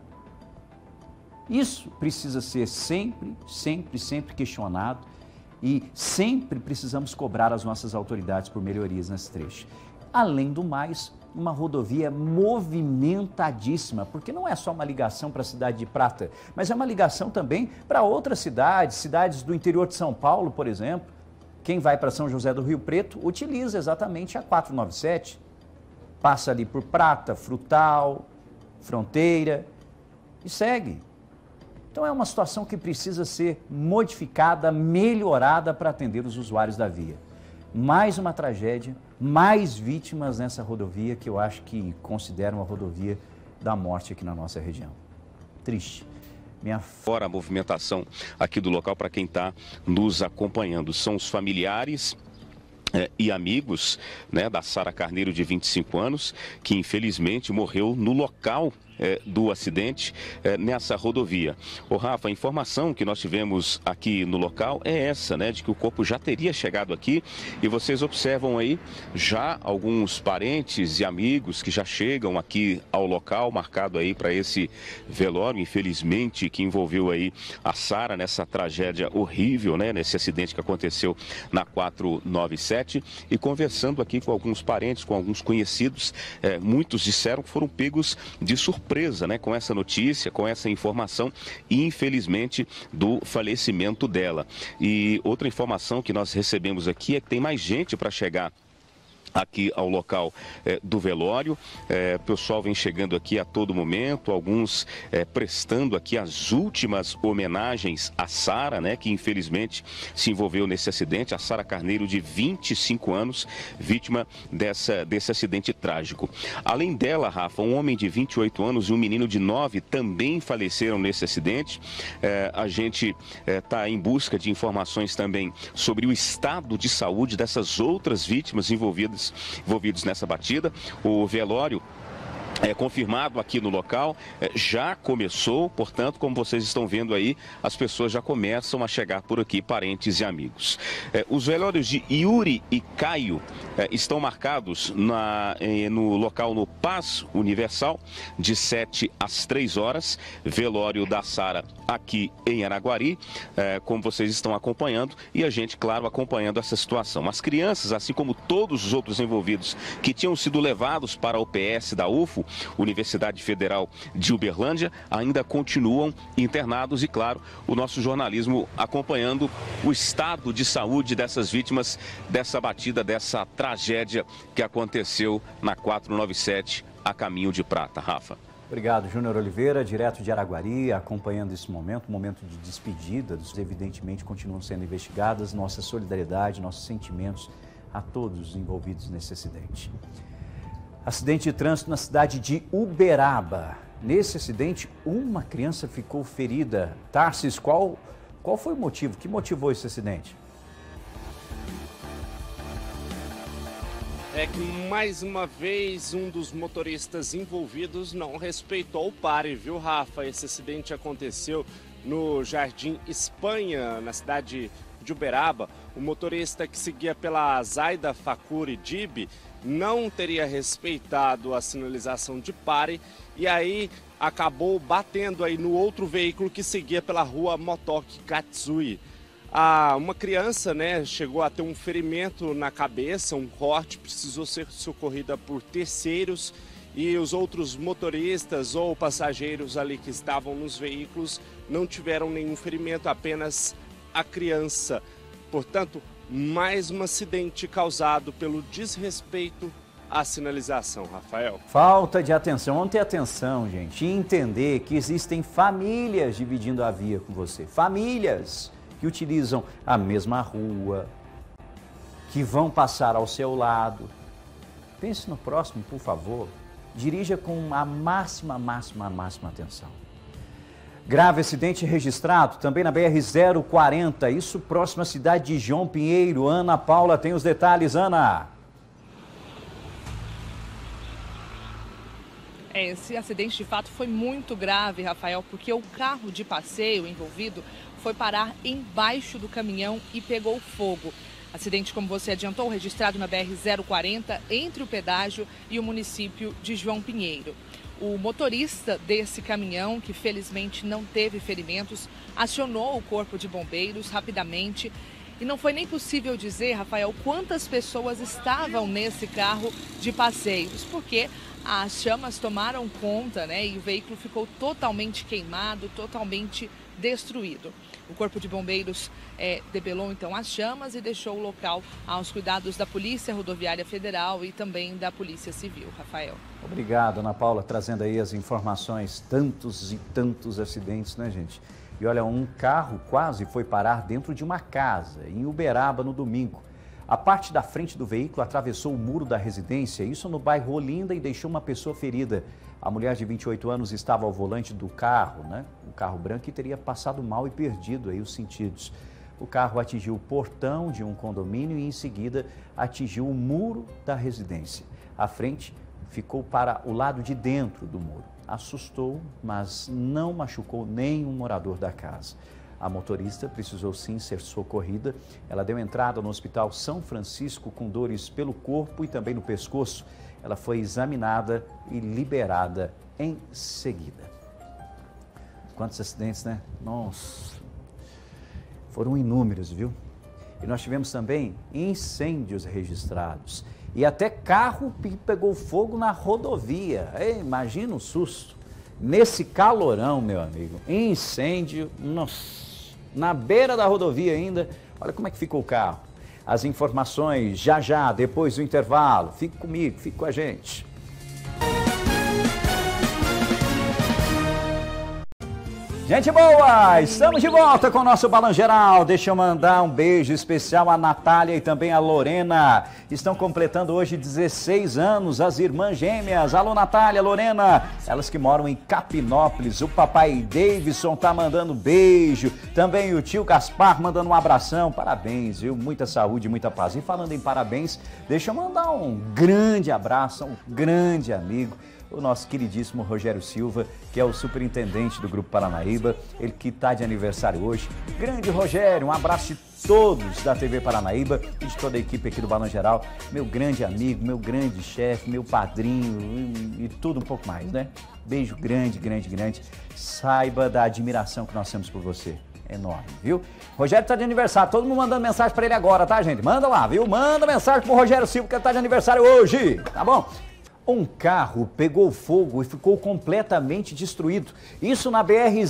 Isso precisa ser sempre questionado. E sempre precisamos cobrar as nossas autoridades por melhorias nesse trecho. Além do mais, uma rodovia movimentadíssima, porque não é só uma ligação para a cidade de Prata, mas é uma ligação também para outras cidades, cidades do interior de São Paulo, por exemplo. Quem vai para São José do Rio Preto utiliza exatamente a 497. Passa ali por Prata, Frutal, Fronteira e segue. Então é uma situação que precisa ser modificada, melhorada para atender os usuários da via. Mais uma tragédia, mais vítimas nessa rodovia que eu acho que considero uma rodovia da morte aqui na nossa região. Triste. Fora a movimentação aqui do local para quem está nos acompanhando, são os familiares e amigos, né, da Sara Carneiro, de 25 anos, que infelizmente morreu no local do acidente nessa rodovia. Ô Rafa, a informação que nós tivemos aqui no local é essa, né, de que o corpo já teria chegado aqui, e vocês observam aí já alguns parentes e amigos que já chegam aqui ao local marcado aí para esse velório, infelizmente, que envolveu aí a Sara nessa tragédia horrível, né, nesse acidente que aconteceu na 497, e conversando aqui com alguns parentes, com alguns conhecidos, muitos disseram que foram pegos de surpresa, né, com essa notícia, com essa informação, infelizmente, do falecimento dela. E outra informação que nós recebemos aqui é que tem mais gente para chegar aqui ao local do velório. O pessoal vem chegando aqui a todo momento, alguns prestando aqui as últimas homenagens a Sara, né, que infelizmente se envolveu nesse acidente, a Sara Carneiro, de 25 anos, vítima desse acidente trágico. Além dela, Rafa, um homem de 28 anos e um menino de 9 também faleceram nesse acidente. A gente está em busca de informações também sobre o estado de saúde dessas outras vítimas envolvidos nessa batida. O velório confirmado aqui no local já começou, portanto, como vocês estão vendo aí, as pessoas já começam a chegar por aqui, parentes e amigos. Os velórios de Yuri e Caio estão marcados no local no Paz Universal, de 7 às 3 horas. Velório da Sara aqui em Araguari, como vocês estão acompanhando, e a gente, claro, acompanhando essa situação. As crianças, assim como todos os outros envolvidos que tinham sido levados para a UPS da UFO, Universidade Federal de Uberlândia, ainda continuam internados, e claro, o nosso jornalismo acompanhando o estado de saúde dessas vítimas dessa batida, dessa tragédia que aconteceu na 497 a caminho de Prata. Rafa. Obrigado, Júnior Oliveira, direto de Araguari, acompanhando esse momento, um momento de despedida, evidentemente continuam sendo investigadas. Nossa solidariedade, nossos sentimentos a todos os envolvidos nesse acidente. Acidente de trânsito na cidade de Uberaba. Nesse acidente, uma criança ficou ferida. Tarsis, qual foi o motivo? Que motivou esse acidente? É que mais uma vez um dos motoristas envolvidos não respeitou o pare, viu, Rafa? Esse acidente aconteceu no Jardim Espanha, na cidade de Uberaba. O motorista que seguia pela Zaida Facuri Dib não teria respeitado a sinalização de pare e aí acabou batendo aí no outro veículo que seguia pela rua Motoki Katsui. Uma criança, né, chegou a ter um ferimento na cabeça, um corte, precisou ser socorrida por terceiros, e os outros motoristas ou passageiros ali que estavam nos veículos não tiveram nenhum ferimento, apenas a criança. Portanto, mais um acidente causado pelo desrespeito à sinalização, Rafael. Falta de atenção, vamos ter atenção, gente, e entender que existem famílias dividindo a via com você, famílias que utilizam a mesma rua, que vão passar ao seu lado. Pense no próximo, por favor. Dirija com a máxima atenção. Grave acidente registrado também na BR-040, isso próximo à cidade de João Pinheiro. Ana Paula tem os detalhes, Ana. Esse acidente de fato foi muito grave, Rafael, porque o carro de passeio envolvido foi parar embaixo do caminhão e pegou fogo. Acidente, como você adiantou, registrado na BR-040, entre o pedágio e o município de João Pinheiro. O motorista desse caminhão, que felizmente não teve ferimentos, acionou o corpo de bombeiros rapidamente. E não foi nem possível dizer, Rafael, quantas pessoas estavam nesse carro de passeios, porque as chamas tomaram conta, né? E o veículo ficou totalmente queimado, totalmente destruído. O Corpo de Bombeiros debelou então as chamas e deixou o local aos cuidados da Polícia Rodoviária Federal e também da Polícia Civil. Rafael. Obrigado, Ana Paula, trazendo aí as informações, tantos e tantos acidentes, né, gente? E olha, um carro quase foi parar dentro de uma casa, em Uberaba, no domingo. A parte da frente do veículo atravessou o muro da residência, isso no bairro Olinda, e deixou uma pessoa ferida. A mulher de 28 anos estava ao volante do carro, né? Um carro branco, e teria passado mal e perdido aí os sentidos. O carro atingiu o portão de um condomínio e em seguida atingiu o muro da residência. A frente ficou para o lado de dentro do muro. assustou, mas não machucou nenhum morador da casa. A motorista precisou sim ser socorrida. Ela deu entrada no Hospital São Francisco com dores pelo corpo e também no pescoço. Ela foi examinada e liberada em seguida. Quantos acidentes, né? Nossa, foram inúmeros, viu? E nós tivemos também incêndios registrados. E até carro pegou fogo na rodovia. Imagina o susto. Nesse calorão, meu amigo, incêndio, nossa, na beira da rodovia ainda. Olha como é que ficou o carro. As informações já, depois do intervalo. Fique comigo, fique com a gente. Gente boa, estamos de volta com o nosso Balanço Geral. Deixa eu mandar um beijo especial à Natália e também à Lorena. Estão completando hoje 16 anos, as irmãs gêmeas. Alô, Natália, Lorena, elas que moram em Capinópolis. O papai Davidson tá mandando beijo. Também o tio Gaspar mandando um abração. Parabéns, viu? Muita saúde, muita paz. E falando em parabéns, deixa eu mandar um grande abraço a um grande amigo, o nosso queridíssimo Rogério Silva, que é o superintendente do Grupo Paranaíba, ele que está de aniversário hoje. Grande Rogério, um abraço de todos da TV Paranaíba e de toda a equipe aqui do Balanço Geral. Meu grande amigo, meu grande chefe, meu padrinho e tudo um pouco mais, né? Beijo grande, grande, grande. Saiba da admiração que nós temos por você. Enorme, viu? Rogério está de aniversário, todo mundo mandando mensagem para ele agora, tá, gente? Manda lá, viu? Manda mensagem pro Rogério Silva, que ele está de aniversário hoje, tá bom? Um carro pegou fogo e ficou completamente destruído. Isso na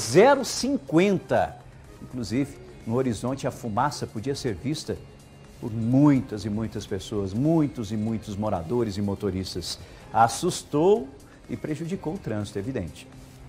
BR-050. Inclusive, no horizonte, a fumaça podia ser vista por muitas e muitas pessoas, muitos e muitos moradores e motoristas. Assustou e prejudicou o trânsito, evidente.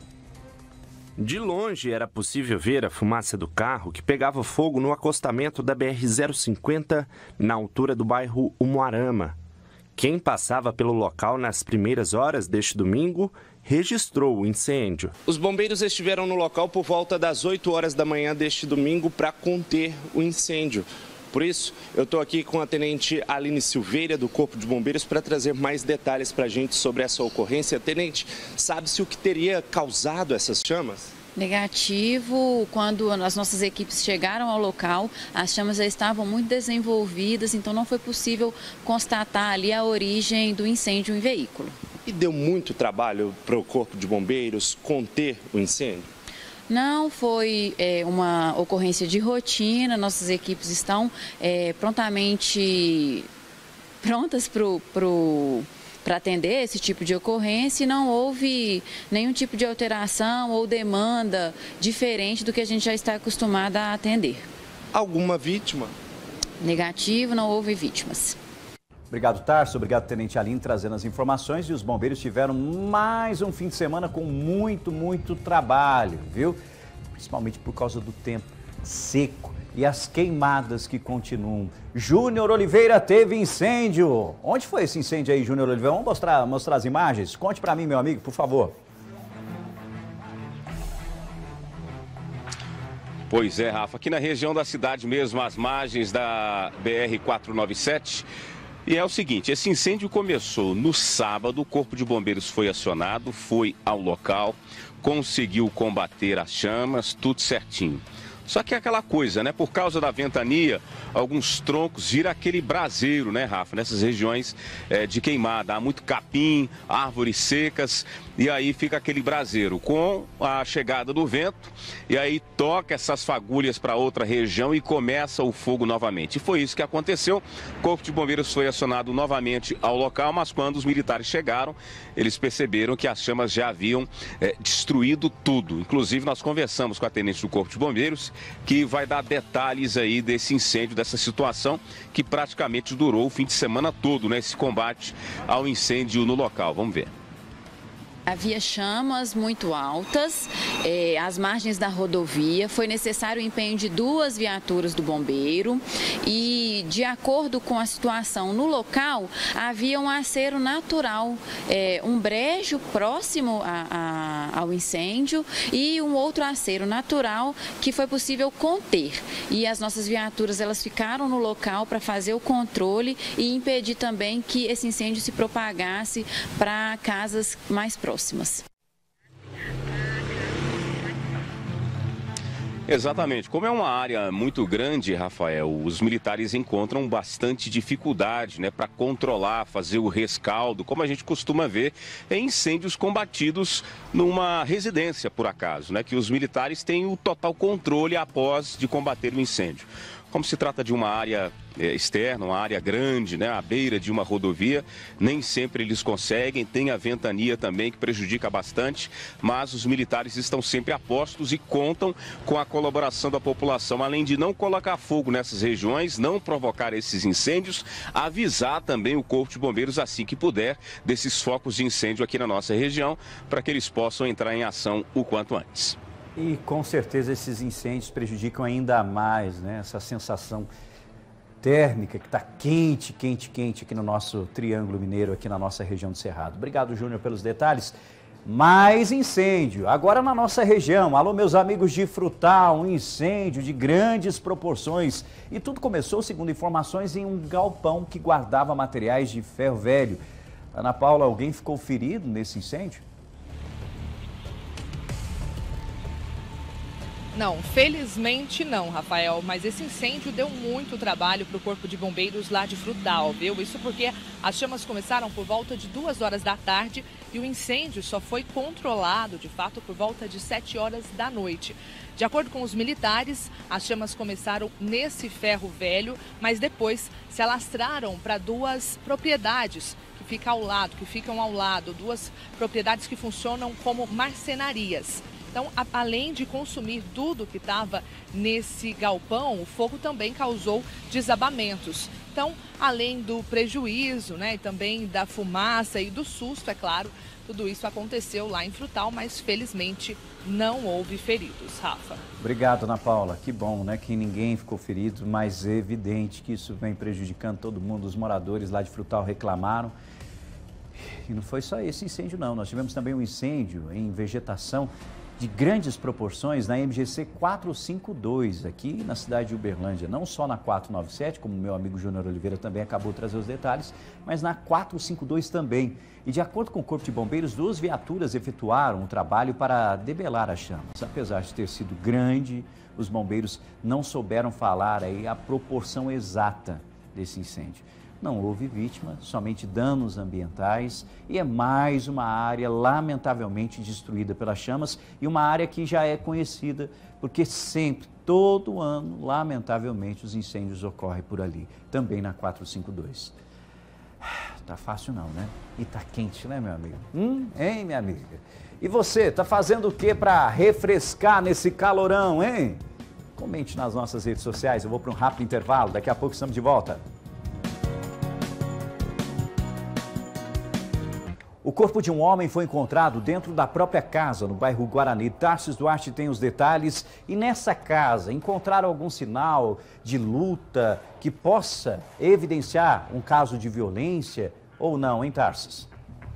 De longe era possível ver a fumaça do carro que pegava fogo no acostamento da BR-050, na altura do bairro Umuarama. Quem passava pelo local nas primeiras horas deste domingo registrou o incêndio. Os bombeiros estiveram no local por volta das 8 horas da manhã deste domingo para conter o incêndio. Por isso, eu estou aqui com a tenente Aline Silveira, do Corpo de Bombeiros, para trazer mais detalhes para a gente sobre essa ocorrência. Tenente, sabe-se o que teria causado essas chamas? Negativo. Quando as nossas equipes chegaram ao local, as chamas já estavam muito desenvolvidas, então não foi possível constatar ali a origem do incêndio em veículo. E deu muito trabalho para o Corpo de Bombeiros conter o incêndio? Não, foi uma ocorrência de rotina, nossas equipes estão prontamente prontas para atender esse tipo de ocorrência e não houve nenhum tipo de alteração ou demanda diferente do que a gente já está acostumado a atender. Alguma vítima? Negativo, não houve vítimas. Obrigado, Tarso. Obrigado, Tenente Aline, trazendo as informações. E os bombeiros tiveram mais um fim de semana com muito trabalho, viu? Principalmente por causa do tempo seco e as queimadas que continuam. Júnior Oliveira teve incêndio. Onde foi esse incêndio aí, Júnior Oliveira? Vamos mostrar as imagens? Conte para mim, meu amigo, por favor. Pois é, Rafa, aqui na região da cidade mesmo, às margens da BR-497. E é o seguinte, esse incêndio começou no sábado, o Corpo de Bombeiros foi acionado, foi ao local, conseguiu combater as chamas, tudo certinho. Só que é aquela coisa, né? Por causa da ventania, alguns troncos viram aquele braseiro, né, Rafa? Nessas regiões de queimada. Há muito capim, árvores secas, e aí fica aquele braseiro. Com a chegada do vento, e aí toca essas fagulhas para outra região e começa o fogo novamente. E foi isso que aconteceu. O Corpo de Bombeiros foi acionado novamente ao local, mas quando os militares chegaram, eles perceberam que as chamas já haviam destruído tudo. Inclusive, nós conversamos com a tenente do Corpo de Bombeiros, que vai dar detalhes aí desse incêndio, dessa situação que praticamente durou o fim de semana todo, né? Esse combate ao incêndio no local. Vamos ver. Havia chamas muito altas, às margens da rodovia, foi necessário o empenho de 2 viaturas do bombeiro e, de acordo com a situação no local, havia um acero natural, um brejo próximo ao incêndio e um outro acero natural que foi possível conter. E as nossas viaturas, elas ficaram no local para fazer o controle e impedir também que esse incêndio se propagasse para casas mais próximas. Exatamente. Como é uma área muito grande, Rafael, os militares encontram bastante dificuldade, né, para controlar, fazer o rescaldo, como a gente costuma ver em incêndios combatidos numa residência, por acaso, né, que os militares têm o total controle após de combater o incêndio. Como se trata de uma área externa, uma área grande, né, à beira de uma rodovia, nem sempre eles conseguem, tem a ventania também que prejudica bastante, mas os militares estão sempre a postos e contam com a colaboração da população, além de não colocar fogo nessas regiões, não provocar esses incêndios, avisar também o Corpo de Bombeiros assim que puder desses focos de incêndio aqui na nossa região, para que eles possam entrar em ação o quanto antes. E com certeza esses incêndios prejudicam ainda mais, né? Essa sensação térmica que está quente, quente, quente aqui no nosso Triângulo Mineiro, aqui na nossa região do Cerrado. Obrigado, Júnior, pelos detalhes. Mais incêndio, agora na nossa região. Alô, meus amigos de Frutal, um incêndio de grandes proporções. E tudo começou, segundo informações, em um galpão que guardava materiais de ferro velho. Ana Paula, alguém ficou ferido nesse incêndio? Não, felizmente não, Rafael, mas esse incêndio deu muito trabalho para o Corpo de Bombeiros lá de Frutal, viu? Isso porque as chamas começaram por volta de 2 horas da tarde e o incêndio só foi controlado, de fato, por volta de 7 horas da noite. De acordo com os militares, as chamas começaram nesse ferro velho, mas depois se alastraram para 2 propriedades que ficam ao lado, 2 propriedades que funcionam como marcenarias. Então, além de consumir tudo que estava nesse galpão, o fogo também causou desabamentos. Então, além do prejuízo, né, e também da fumaça e do susto, é claro, tudo isso aconteceu lá em Frutal, mas felizmente não houve feridos, Rafa. Obrigado, Ana Paula. Que bom, né, que ninguém ficou ferido, mas é evidente que isso vem prejudicando todo mundo. Os moradores lá de Frutal reclamaram. E não foi só esse incêndio, não. Nós tivemos também um incêndio em vegetação de grandes proporções na MGC 452, aqui na cidade de Uberlândia, não só na 497, como o meu amigo Júnior Oliveira também acabou de trazer os detalhes, mas na 452 também. E de acordo com o Corpo de Bombeiros, 2 viaturas efetuaram o trabalho para debelar as chamas. Apesar de ter sido grande, os bombeiros não souberam falar aí a proporção exata desse incêndio. Não houve vítima, somente danos ambientais e é mais uma área lamentavelmente destruída pelas chamas e uma área que já é conhecida porque sempre, todo ano, lamentavelmente, os incêndios ocorrem por ali, também na 452. Tá fácil não, né? E tá quente, né, meu amigo? Hein, minha amiga? E você, tá fazendo o que para refrescar nesse calorão, hein? Comente nas nossas redes sociais, eu vou para um rápido intervalo, daqui a pouco estamos de volta. O corpo de um homem foi encontrado dentro da própria casa, no bairro Guarani. Tarsis Duarte tem os detalhes. E nessa casa, encontraram algum sinal de luta que possa evidenciar um caso de violência ou não, hein, Tarsis?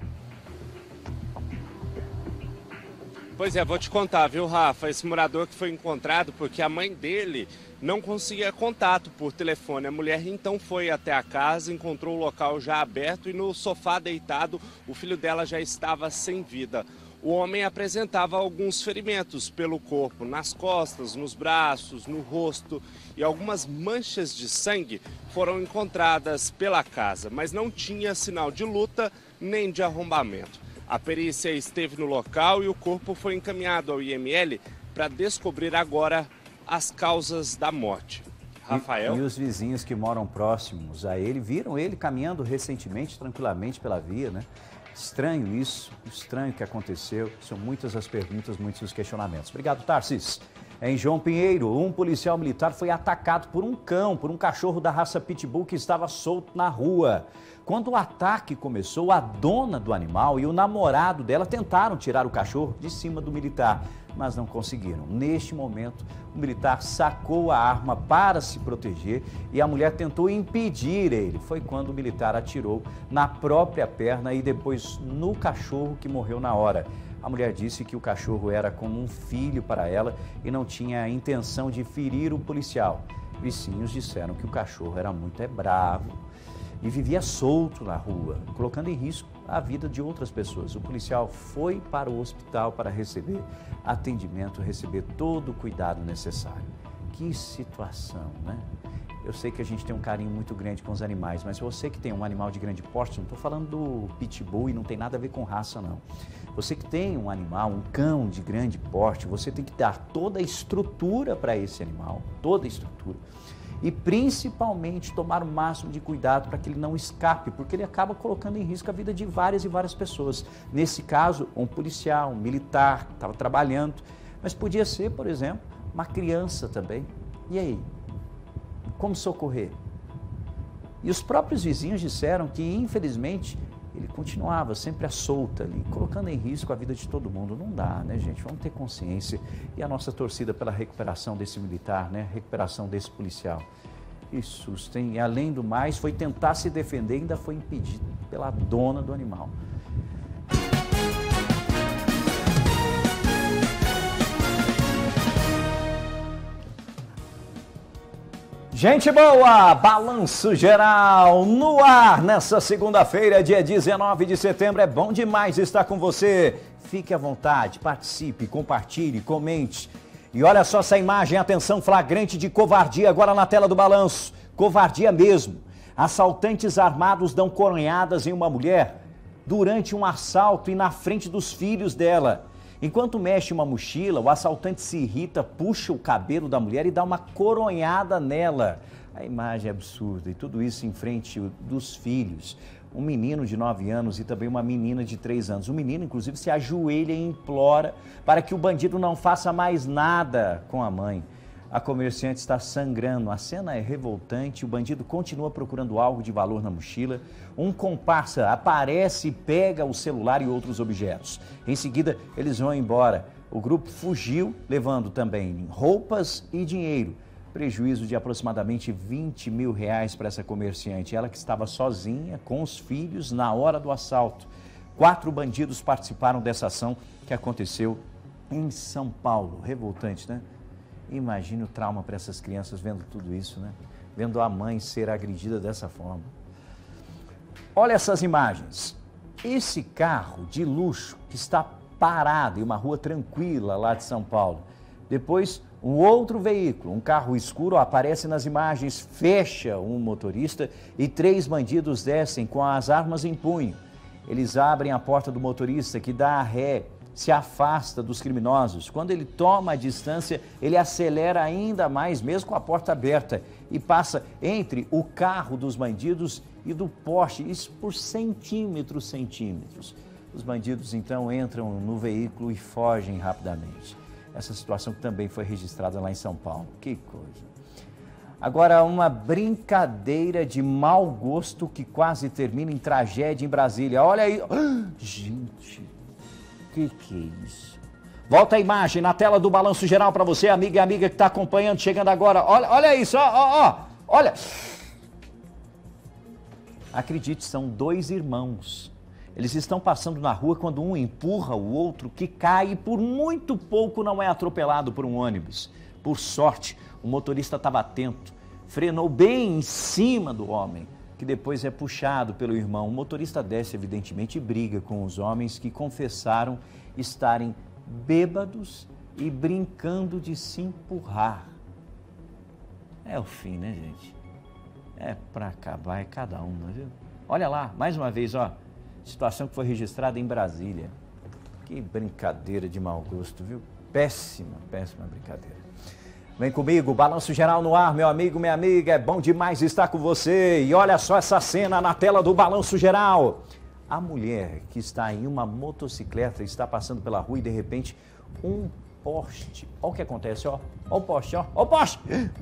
Pois é, vou te contar, viu, Rafa? Esse morador que foi encontrado porque a mãe dele não conseguia contato por telefone. A mulher então foi até a casa, encontrou o local já aberto e no sofá deitado o filho dela já estava sem vida. O homem apresentava alguns ferimentos pelo corpo, nas costas, nos braços, no rosto e algumas manchas de sangue foram encontradas pela casa, mas não tinha sinal de luta nem de arrombamento. A perícia esteve no local e o corpo foi encaminhado ao IML para descobrir agora as causas da morte. Rafael? E os vizinhos que moram próximos a ele, viram ele caminhando recentemente, tranquilamente pela via, né? Estranho isso, estranho o que aconteceu. São muitas as perguntas, muitos os questionamentos. Obrigado, Tarsis. Em João Pinheiro, um policial militar foi atacado por um cão, por um cachorro da raça Pitbull que estava solto na rua. Quando o ataque começou, a dona do animal e o namorado dela tentaram tirar o cachorro de cima do militar, mas não conseguiram. Neste momento, o militar sacou a arma para se proteger e a mulher tentou impedir ele. Foi quando o militar atirou na própria perna e depois no cachorro, que morreu na hora. A mulher disse que o cachorro era como um filho para ela e não tinha a intenção de ferir o policial. Vizinhos disseram que o cachorro era muito bravo e vivia solto na rua, colocando em risco a vida de outras pessoas. O policial foi para o hospital para receber atendimento, receber todo o cuidado necessário. Que situação, né? Eu sei que a gente tem um carinho muito grande com os animais, mas você que tem um animal de grande porte, não estou falando do pitbull e não tem nada a ver com raça, não. Você que tem um animal, um cão de grande porte, você tem que dar toda a estrutura para esse animal, toda a estrutura. E principalmente tomar o máximo de cuidado para que ele não escape, porque ele acaba colocando em risco a vida de várias e várias pessoas. Nesse caso, um policial, um militar que estava trabalhando, mas podia ser, por exemplo, uma criança também. E aí? Como socorrer? E os próprios vizinhos disseram que, infelizmente, ele continuava sempre à solta ali, colocando em risco a vida de todo mundo. Não dá, né, gente? Vamos ter consciência. E a nossa torcida pela recuperação desse militar, né? Recuperação desse policial. Que susto, hein? E além do mais, foi tentar se defender e ainda foi impedido pela dona do animal. Gente boa, Balanço Geral no ar nessa segunda-feira, dia 19 de setembro. É bom demais estar com você. Fique à vontade, participe, compartilhe, comente. E olha só essa imagem, atenção, flagrante de covardia agora na tela do Balanço. Covardia mesmo. Assaltantes armados dão coronhadas em uma mulher durante um assalto e na frente dos filhos dela. Enquanto mexe uma mochila, o assaltante se irrita, puxa o cabelo da mulher e dá uma coronhada nela. A imagem é absurda e tudo isso em frente dos filhos. Um menino de 9 anos e também uma menina de 3 anos. O menino, inclusive, se ajoelha e implora para que o bandido não faça mais nada com a mãe. A comerciante está sangrando, a cena é revoltante, o bandido continua procurando algo de valor na mochila. Um comparsa aparece e pega o celular e outros objetos. Em seguida, eles vão embora. O grupo fugiu, levando também roupas e dinheiro. Prejuízo de aproximadamente R$20 mil para essa comerciante. Ela que estava sozinha com os filhos na hora do assalto. 4 bandidos participaram dessa ação que aconteceu em São Paulo. Revoltante, né? Imagine o trauma para essas crianças vendo tudo isso, né? Vendo a mãe ser agredida dessa forma. Olha essas imagens. Esse carro de luxo que está parado em uma rua tranquila lá de São Paulo. Depois, um outro veículo, um carro escuro, aparece nas imagens, fecha um motorista e 3 bandidos descem com as armas em punho. Eles abrem a porta do motorista que dá a ré, se afasta dos criminosos. Quando ele toma a distância, ele acelera ainda mais, mesmo com a porta aberta, e passa entre o carro dos bandidos e do poste, isso por centímetros. Os bandidos, então, entram no veículo e fogem rapidamente. Essa situação que também foi registrada lá em São Paulo. Que coisa. Agora, uma brincadeira de mau gosto que quase termina em tragédia em Brasília. Olha aí. Gente... Que é isso? Volta a imagem na tela do Balanço Geral para você, amiga e amiga que está acompanhando, chegando agora. Olha isso, olha. Acredite, são 2 irmãos. Eles estão passando na rua quando um empurra o outro, que cai e por muito pouco não é atropelado por um ônibus. Por sorte, o motorista estava atento, frenou bem em cima do homem, que depois é puxado pelo irmão. O motorista desce, evidentemente, e briga com os homens que confessaram estarem bêbados e brincando de se empurrar. É o fim, né, gente? É para acabar, é cada um, viu? Olha lá, mais uma vez, ó, situação que foi registrada em Brasília. Que brincadeira de mau gosto, viu? Péssima brincadeira. Vem comigo, Balanço Geral no ar, meu amigo, minha amiga, é bom demais estar com você. E olha só essa cena na tela do Balanço Geral. A mulher que está em uma motocicleta está passando pela rua e de repente um poste. Olha o que acontece, ó. Olha o poste, ó. Olha o poste.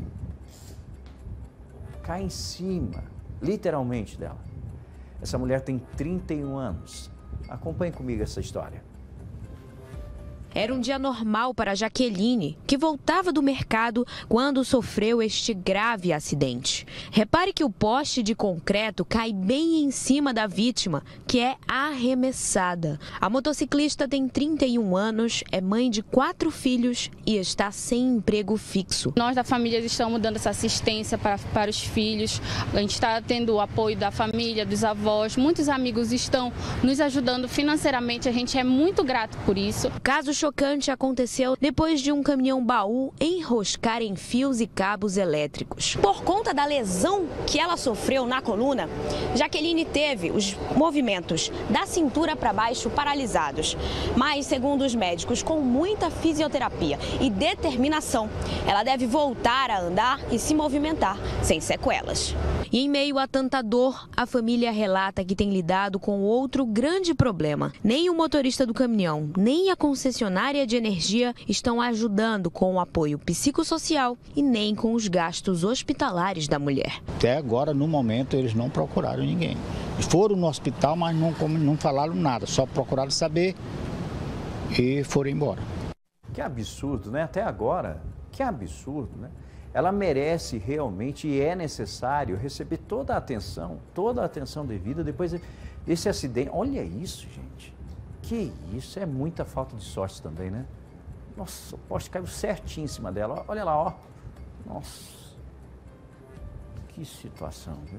Cai em cima, literalmente, dela. Essa mulher tem 31 anos. Acompanhe comigo essa história. Era um dia normal para Jaqueline, que voltava do mercado quando sofreu este grave acidente. Repare que o poste de concreto cai bem em cima da vítima, que é arremessada. A motociclista tem 31 anos, é mãe de 4 filhos e está sem emprego fixo. Nós da família estamos dando essa assistência para os filhos. A gente está tendo o apoio da família, dos avós. Muitos amigos estão nos ajudando financeiramente. A gente é muito grato por isso. O caso chocante aconteceu depois de um caminhão-baú enroscar em fios e cabos elétricos. Por conta da lesão que ela sofreu na coluna, Jaqueline teve os movimentos da cintura para baixo paralisados. Mas, segundo os médicos, com muita fisioterapia e determinação, ela deve voltar a andar e se movimentar sem sequelas. E em meio a tanta dor, a família relata que tem lidado com outro grande problema. Nem o motorista do caminhão, nem a concessionária de energia estão ajudando com o apoio psicossocial e nem com os gastos hospitalares da mulher. Até agora, no momento, eles não procuraram ninguém. Foram no hospital, mas não falaram nada, só procuraram saber e foram embora. Que absurdo, né? Até agora, que absurdo, né? Ela merece realmente e é necessário receber toda a atenção devida depois desse acidente. Olha isso, gente. Que isso, é muita falta de sorte também, né? Nossa, o poste caiu certinho em cima dela. Olha lá, ó. Nossa, que situação, viu?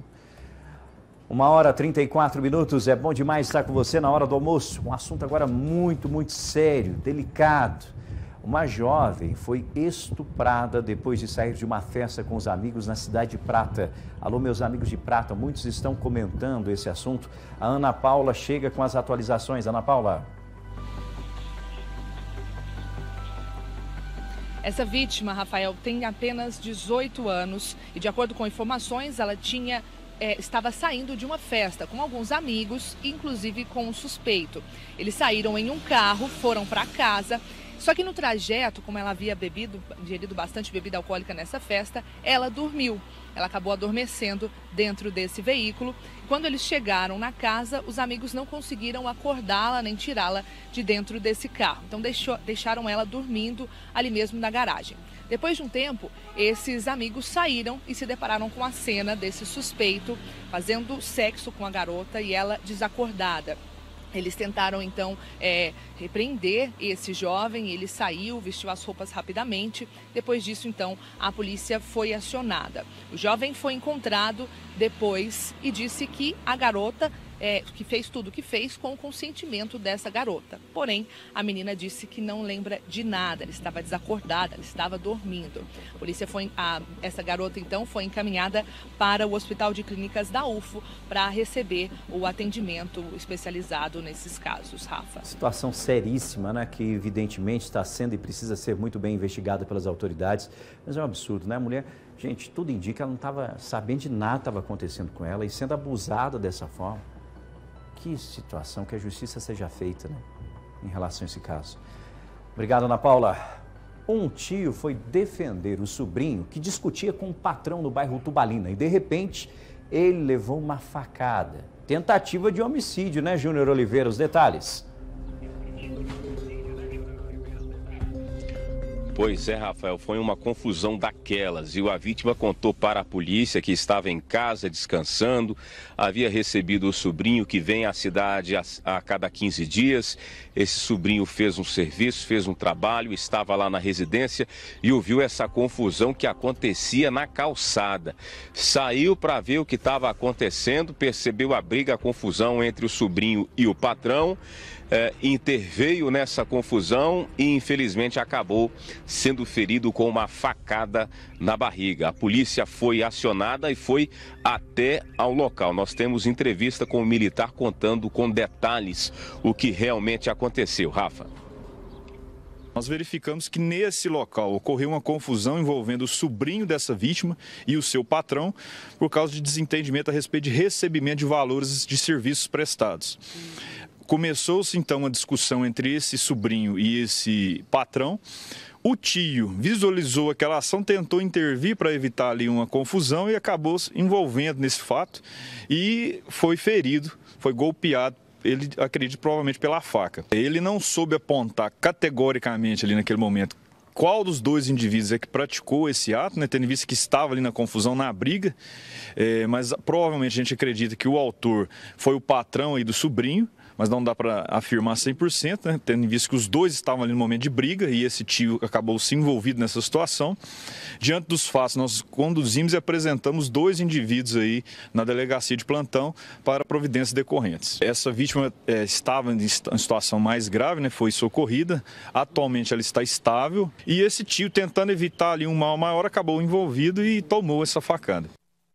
1h34, é bom demais estar com você na hora do almoço. Um assunto agora muito, muito sério, delicado. Uma jovem foi estuprada depois de sair de uma festa com os amigos na cidade de Prata. Alô, meus amigos de Prata, muitos estão comentando esse assunto. A Ana Paula chega com as atualizações. Ana Paula. Essa vítima, Rafael, tem apenas 18 anos e, de acordo com informações, ela estava saindo de uma festa com alguns amigos, inclusive com um suspeito. Eles saíram em um carro, foram para casa. Só que no trajeto, como ela havia ingerido bastante bebida alcoólica nessa festa, ela dormiu. Ela acabou adormecendo dentro desse veículo. Quando eles chegaram na casa, os amigos não conseguiram acordá-la nem tirá-la de dentro desse carro. Então deixaram ela dormindo ali mesmo na garagem. Depois de um tempo, esses amigos saíram e se depararam com a cena desse suspeito fazendo sexo com a garota e ela desacordada. Eles tentaram, então, repreender esse jovem, ele saiu, vestiu as roupas rapidamente. Depois disso, então, a polícia foi acionada. O jovem foi encontrado depois e disse que a garota que fez tudo o que fez com o consentimento dessa garota. Porém, a menina disse que não lembra de nada, ela estava desacordada, ela estava dormindo. A polícia essa garota, então, foi encaminhada para o Hospital de Clínicas da UFO para receber o atendimento especializado nesses casos, Rafa. Situação seríssima, né, que evidentemente está sendo e precisa ser muito bem investigada pelas autoridades, mas é um absurdo, né, a mulher... Gente, tudo indica que ela não estava sabendo de nada que estava acontecendo com ela e sendo abusada dessa forma. Que situação, que a justiça seja feita, né, em relação a esse caso. Obrigado, Ana Paula. Um tio foi defender o sobrinho que discutia com o patrão no bairro Tubalina e, de repente, ele levou uma facada. Tentativa de homicídio, né, Júnior Oliveira? Os detalhes. Pois é, Rafael, foi uma confusão daquelas e a vítima contou para a polícia que estava em casa descansando, havia recebido o sobrinho que vem à cidade a cada 15 dias. Esse sobrinho fez um serviço, fez um trabalho, estava lá na residência e ouviu essa confusão que acontecia na calçada. Saiu para ver o que estava acontecendo, percebeu a briga, a confusão entre o sobrinho e o patrão. Interveio nessa confusão e infelizmente acabou sendo ferido com uma facada na barriga. A polícia foi acionada e foi até ao local. Nós temos entrevista com o militar contando com detalhes o que realmente aconteceu. Rafa. Nós verificamos que nesse local ocorreu uma confusão envolvendo o sobrinho dessa vítima e o seu patrão por causa de desentendimento a respeito de recebimento de valores de serviços prestados. Começou-se então uma discussão entre esse sobrinho e esse patrão. O tio visualizou aquela ação, tentou intervir para evitar ali uma confusão e acabou se envolvendo nesse fato e foi ferido, foi golpeado ele acredita provavelmente pela faca. Ele não soube apontar categoricamente ali naquele momento qual dos dois indivíduos é que praticou esse ato, né, tendo em vista que estava ali na confusão, na briga, mas provavelmente a gente acredita que o autor foi o patrão aí do sobrinho, mas não dá para afirmar 100%, né, tendo em vista que os dois estavam ali no momento de briga e esse tio acabou se envolvido nessa situação. Diante dos fatos, nós conduzimos e apresentamos 2 indivíduos aí na delegacia de plantão para providências decorrentes. Essa vítima estava em situação mais grave, né, foi socorrida, atualmente ela está estável e esse tio, tentando evitar ali um mal maior, acabou envolvido e tomou essa facada.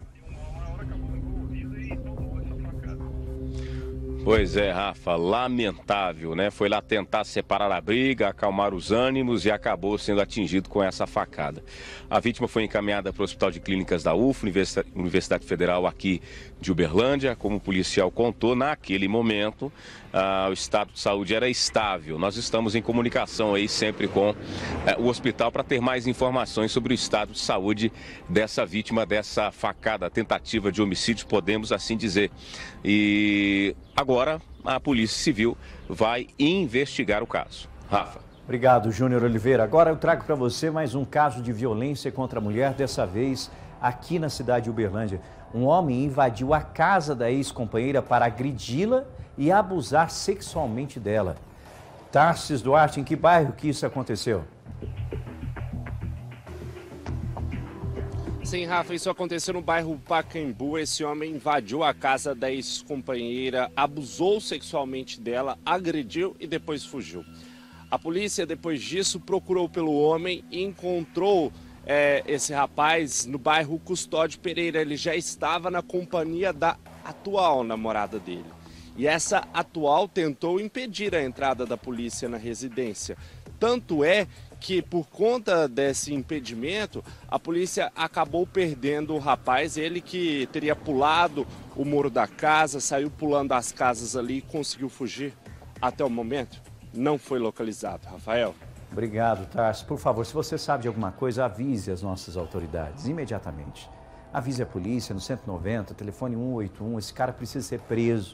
Pois é, Rafa, lamentável, né? Foi lá tentar separar a briga, acalmar os ânimos e acabou sendo atingido com essa facada. A vítima foi encaminhada para o Hospital de Clínicas da UF, Universidade Federal aqui de Uberlândia. Como o policial contou, naquele momento o estado de saúde era estável. Nós estamos em comunicação aí sempre com o hospital para ter mais informações sobre o estado de saúde dessa vítima, dessa facada, tentativa de homicídio, podemos assim dizer. E agora a Polícia Civil vai investigar o caso. Rafa. Obrigado, Júnior Oliveira. Agora eu trago para você mais um caso de violência contra a mulher, dessa vez aqui na cidade de Uberlândia. Um homem invadiu a casa da ex-companheira para agredi-la e abusar sexualmente dela. Tarsis Duarte, em que bairro que isso aconteceu? Sim, Rafa, isso aconteceu no bairro Pacaembu. Esse homem invadiu a casa da ex-companheira, abusou sexualmente dela, agrediu e depois fugiu. A polícia, depois disso, procurou pelo homem e encontrou esse rapaz no bairro Custódio Pereira. Ele já estava na companhia da atual namorada dele. E essa atual tentou impedir a entrada da polícia na residência. Tanto é que, por conta desse impedimento, a polícia acabou perdendo o rapaz. Ele que teria pulado o muro da casa, saiu pulando as casas ali e conseguiu fugir. Até o momento, não foi localizado. Rafael. Obrigado, Tarso. Por favor, se você sabe de alguma coisa, avise as nossas autoridades imediatamente. Avise a polícia no 190, telefone 181. Esse cara precisa ser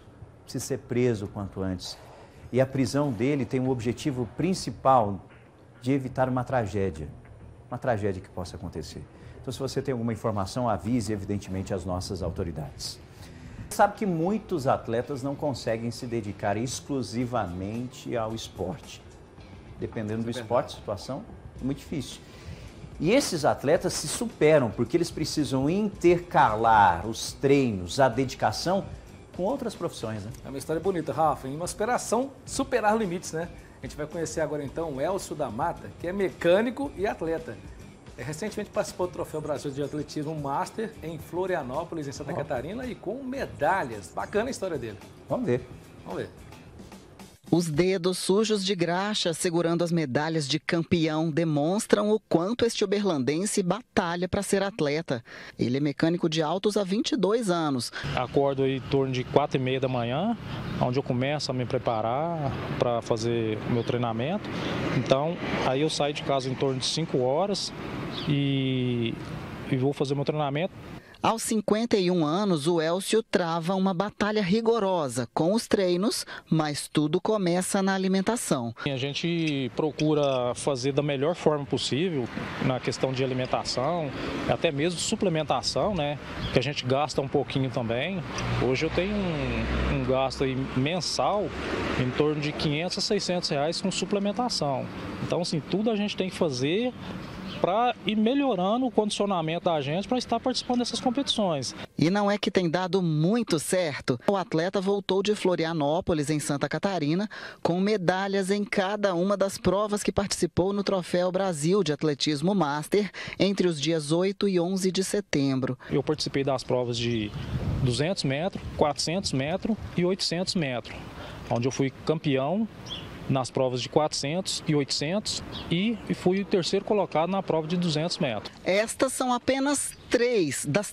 preso o quanto antes. E a prisão dele tem um objetivo principal de evitar uma tragédia que possa acontecer. Então, se você tem alguma informação, avise, evidentemente, as nossas autoridades. Sabe que muitos atletas não conseguem se dedicar exclusivamente ao esporte. Dependendo do esporte, a situação é muito difícil. E esses atletas se superam porque eles precisam intercalar os treinos, a dedicação com outras profissões, né? É uma história bonita, Rafa, e uma aspiração superar limites, né? A gente vai conhecer agora então o Elcio da Mata, que é mecânico e atleta. Recentemente participou do Troféu Brasil de Atletismo Master em Florianópolis, em Santa Catarina, e com medalhas. Bacana a história dele. Vamos ver. Vamos ver. Os dedos sujos de graxa segurando as medalhas de campeão demonstram o quanto este uberlandense batalha para ser atleta. Ele é mecânico de autos há 22 anos. Acordo aí em torno de 4h30 da manhã, onde eu começo a me preparar para fazer o meu treinamento. Então, aí eu saio de casa em torno de 5 horas e vou fazer o meu treinamento. Aos 51 anos, o Elcio trava uma batalha rigorosa com os treinos, mas tudo começa na alimentação. A gente procura fazer da melhor forma possível na questão de alimentação, até mesmo suplementação, né? Que a gente gasta um pouquinho também. Hoje eu tenho um gasto aí mensal em torno de 500 a 600 reais com suplementação. Então, assim, tudo a gente tem que fazer para ir melhorando o condicionamento da gente para estar participando dessas competições. E não é que tem dado muito certo. O atleta voltou de Florianópolis, em Santa Catarina, com medalhas em cada uma das provas que participou no Troféu Brasil de Atletismo Master entre os dias 8 e 11 de setembro. Eu participei das provas de 200 metros, 400 metros e 800 metros, onde eu fui campeão nas provas de 400 e 800 e fui o terceiro colocado na prova de 200 metros. Estas são apenas 3 das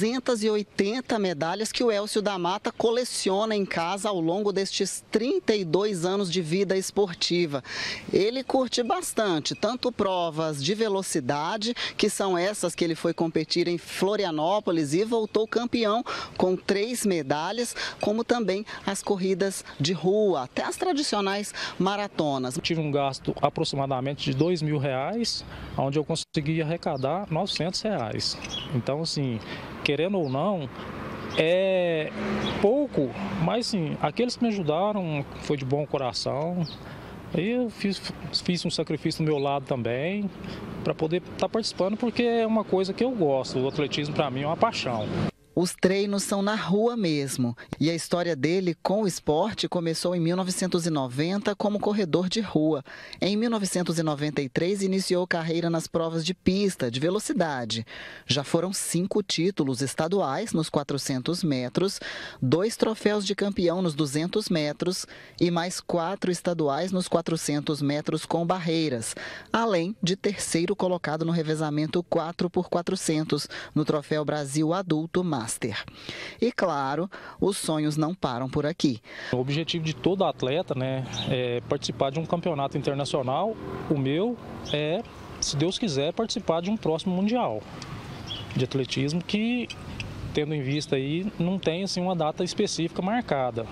380 medalhas que o Elcio da Mata coleciona em casa ao longo destes 32 anos de vida esportiva. Ele curte bastante, tanto provas de velocidade, que são essas que ele foi competir em Florianópolis e voltou campeão com 3 medalhas, como também as corridas de rua, até as tradicionais maratonas. Tive um gasto aproximadamente de R$2.000, onde eu consegui arrecadar R$900. Então, assim, querendo ou não, é pouco, mas sim, aqueles que me ajudaram foi de bom coração. Aí eu fiz um sacrifício do meu lado também, para poder estar participando, porque é uma coisa que eu gosto. O atletismo, para mim, é uma paixão. Os treinos são na rua mesmo, e a história dele com o esporte começou em 1990 como corredor de rua. Em 1993 iniciou carreira nas provas de pista, de velocidade. Já foram 5 títulos estaduais nos 400 metros, 2 troféus de campeão nos 200 metros e mais 4 estaduais nos 400 metros com barreiras, além de terceiro colocado no revezamento 4x400 no Troféu Brasil Adulto Master. E claro, os sonhos não param por aqui. O objetivo de todo atleta, né, é participar de um campeonato internacional. O meu é, se Deus quiser, participar de um próximo mundial de atletismo, que, tendo em vista aí, não tem assim uma data específica marcada.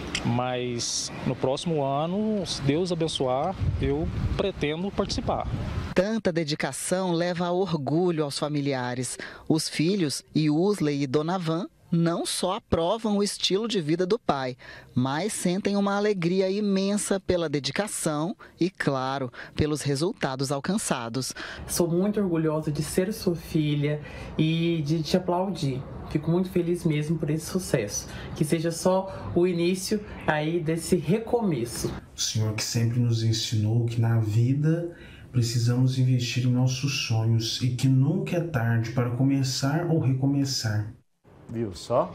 Mas no próximo ano, se Deus abençoar, eu pretendo participar. Tanta dedicação leva a orgulho aos familiares. Os filhos, Yusley e Dona Van, não só aprovam o estilo de vida do pai, mas sentem uma alegria imensa pela dedicação e, claro, pelos resultados alcançados. Sou muito orgulhosa de ser sua filha e de te aplaudir. Fico muito feliz mesmo por esse sucesso. Que seja só o início aí desse recomeço. O Senhor que sempre nos ensinou que na vida precisamos investir em nossos sonhos e que nunca é tarde para começar ou recomeçar. Viu só?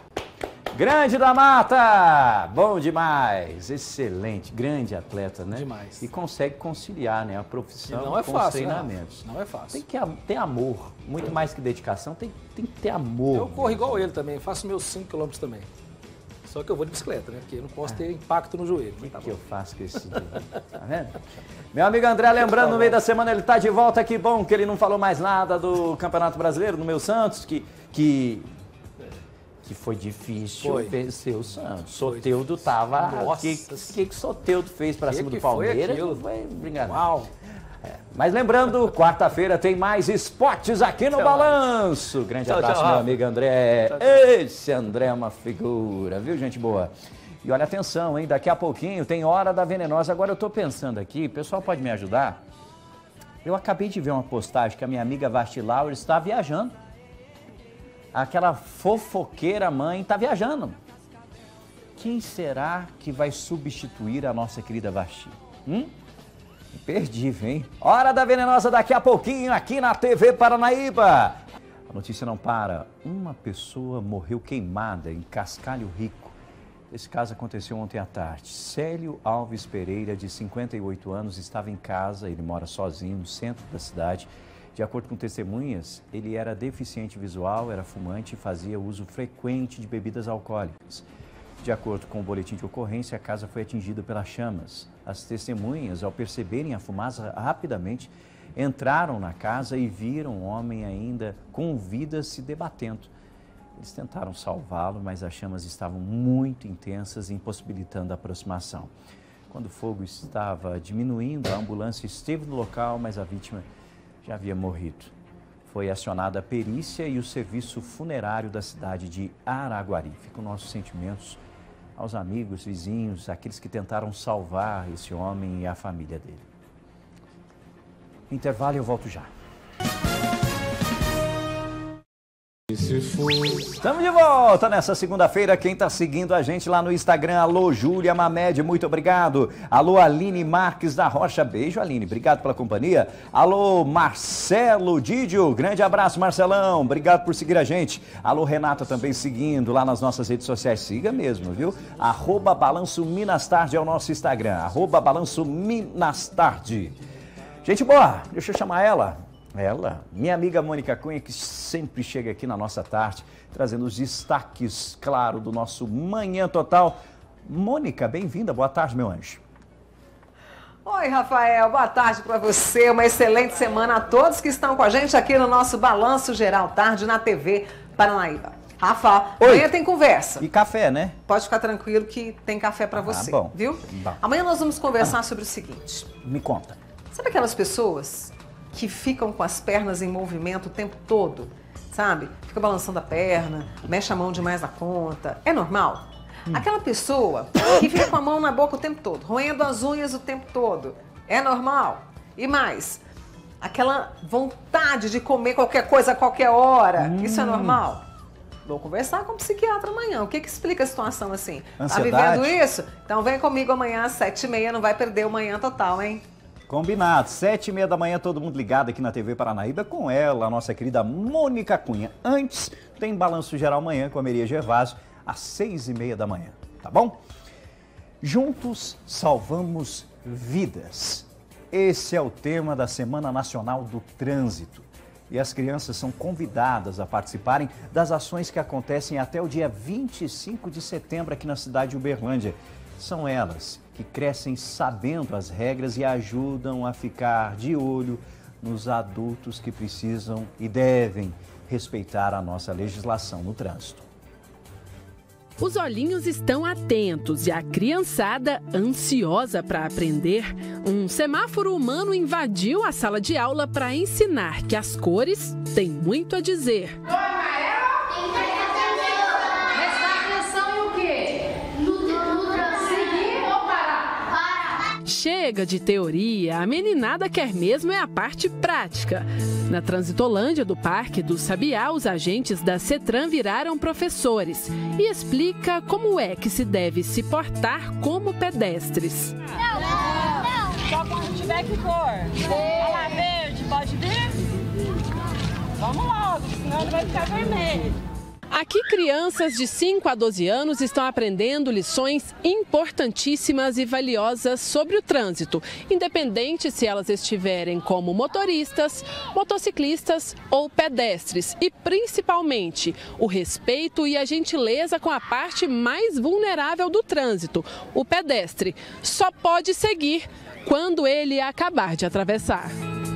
Grande da Mata! Bom demais! Excelente, grande atleta, né? Demais. E consegue conciliar, né, a profissão com fácil, os treinamentos. Não é fácil. Tem que ter amor, muito mais que dedicação, tem que ter amor. Eu corro igual ele também, faço meus 5 km também. Só que eu vou de bicicleta, né? Porque eu não posso ter impacto no joelho. O que eu faço com esse dia? Tá vendo? Meu amigo André, lembrando, no meio da semana ele tá de volta. Que bom que ele não falou mais nada do Campeonato Brasileiro, no meu Santos, que foi difícil vencer o Santos. Soteldo tava... O que Soteldo fez pra cima do Palmeiras? Foi brincadeira. Uau! Mas lembrando, quarta-feira tem mais esportes aqui no Balanço. Grande abraço, meu amigo André. Esse André é uma figura, viu, gente boa? E olha, atenção, hein? Daqui a pouquinho tem Hora da Venenosa. Agora eu tô pensando aqui, o pessoal pode me ajudar? Eu acabei de ver uma postagem que a minha amiga Vasti Laura está viajando. Aquela fofoqueira mãe está viajando. Quem será que vai substituir a nossa querida Vasti? Imperdível, hein? Hora da Venenosa daqui a pouquinho aqui na TV Paranaíba. A notícia não para. Uma pessoa morreu queimada em Cascalho Rico. Esse caso aconteceu ontem à tarde. Célio Alves Pereira, de 58 anos, estava em casa. Ele mora sozinho no centro da cidade. De acordo com testemunhas, ele era deficiente visual, era fumante e fazia uso frequente de bebidas alcoólicas. De acordo com o boletim de ocorrência, a casa foi atingida pelas chamas. As testemunhas, ao perceberem a fumaça rapidamente, entraram na casa e viram um homem ainda com vida se debatendo. Eles tentaram salvá-lo, mas as chamas estavam muito intensas, impossibilitando a aproximação. Quando o fogo estava diminuindo, a ambulância esteve no local, mas a vítima já havia morrido. Foi acionada a perícia e o serviço funerário da cidade de Araguari. Ficam nossos sentimentos aos amigos, vizinhos, aqueles que tentaram salvar esse homem e a família dele. Intervalo e eu volto já. Estamos de volta nessa segunda-feira. Quem está seguindo a gente lá no Instagram, alô Júlia Mamed, muito obrigado. Alô Aline Marques da Rocha, beijo Aline, obrigado pela companhia. Alô Marcelo Didio, grande abraço Marcelão, obrigado por seguir a gente. Alô Renata também seguindo lá nas nossas redes sociais, siga mesmo, viu? @Balanço Minastarde é o nosso Instagram, @Balanço Minastarde. Gente boa, deixa eu chamar ela. Ela, minha amiga Mônica Cunha, que sempre chega aqui na nossa tarde, trazendo os destaques, claro, do nosso Manhã Total. Mônica, bem-vinda. Boa tarde, meu anjo. Oi, Rafael. Boa tarde para você. Uma excelente semana a todos que estão com a gente aqui no nosso Balanço Geral Tarde na TV Paranaíba. Rafa, Oi. Amanhã tem conversa. E café, né? Pode ficar tranquilo que tem café para você, bom. viu? Bom. Amanhã nós vamos conversar sobre o seguinte. Me conta. Sabe aquelas pessoas que ficam com as pernas em movimento o tempo todo, sabe? Fica balançando a perna, mexe a mão demais na conta. É normal? Aquela pessoa que fica com a mão na boca o tempo todo, roendo as unhas o tempo todo. É normal? E mais, aquela vontade de comer qualquer coisa a qualquer hora. Isso é normal? Vou conversar com o psiquiatra amanhã. O que explica a situação assim? Ansiedade. Tá vivendo isso? Então vem comigo amanhã às 7h30, não vai perder o Manhã Total, hein? Combinado, 7h30 da manhã, todo mundo ligado aqui na TV Paranaíba com ela, a nossa querida Mônica Cunha. Antes, tem Balanço Geral amanhã com a Maria Gervásio, às 6h30 da manhã, tá bom? Juntos salvamos vidas. Esse é o tema da Semana Nacional do Trânsito. E as crianças são convidadas a participarem das ações que acontecem até o dia 25 de setembro aqui na cidade de Uberlândia. São elas que crescem sabendo as regras e ajudam a ficar de olho nos adultos que precisam e devem respeitar a nossa legislação no trânsito. Os olhinhos estão atentos e a criançada ansiosa para aprender. Um semáforo humano invadiu a sala de aula para ensinar que as cores têm muito a dizer. Chega de teoria, a meninada quer mesmo é a parte prática. Na Transitolândia do Parque do Sabiá, os agentes da CETRAN viraram professores e explica como é que se deve se portar como pedestres. Não. Só quando tiver que cor. Olha lá, verde, pode vir? Vamos logo, senão ele vai ficar vermelho. Aqui, crianças de 5 a 12 anos estão aprendendo lições importantíssimas e valiosas sobre o trânsito, independente se elas estiverem como motoristas, motociclistas ou pedestres. E, principalmente, o respeito e a gentileza com a parte mais vulnerável do trânsito, o pedestre. Só pode seguir quando ele acabar de atravessar.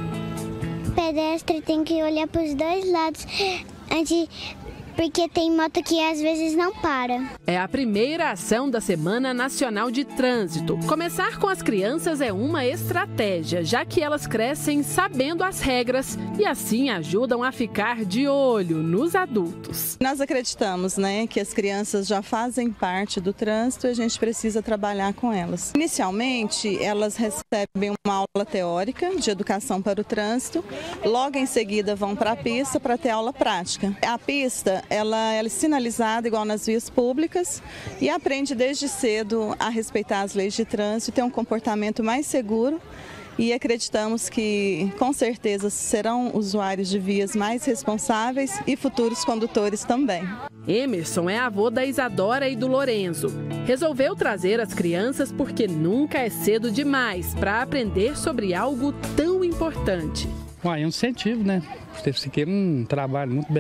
O pedestre tem que olhar para os dois lados antes... Porque tem moto que às vezes não para. É a primeira ação da Semana Nacional de Trânsito. Começar com as crianças é uma estratégia, já que elas crescem sabendo as regras e assim ajudam a ficar de olho nos adultos. Nós acreditamos, que as crianças já fazem parte do trânsito e a gente precisa trabalhar com elas. Inicialmente, elas recebem uma aula teórica de educação para o trânsito. Logo em seguida vão para a pista para ter aula prática. A pista ela é sinalizada igual nas vias públicas e aprende desde cedo a respeitar as leis de trânsito, ter um comportamento mais seguro e acreditamos que com certeza serão usuários de vias mais responsáveis e futuros condutores também. Emerson é avô da Isadora e do Lorenzo. Resolveu trazer as crianças porque nunca é cedo demais para aprender sobre algo tão importante. É um incentivo, Esse aqui é um trabalho muito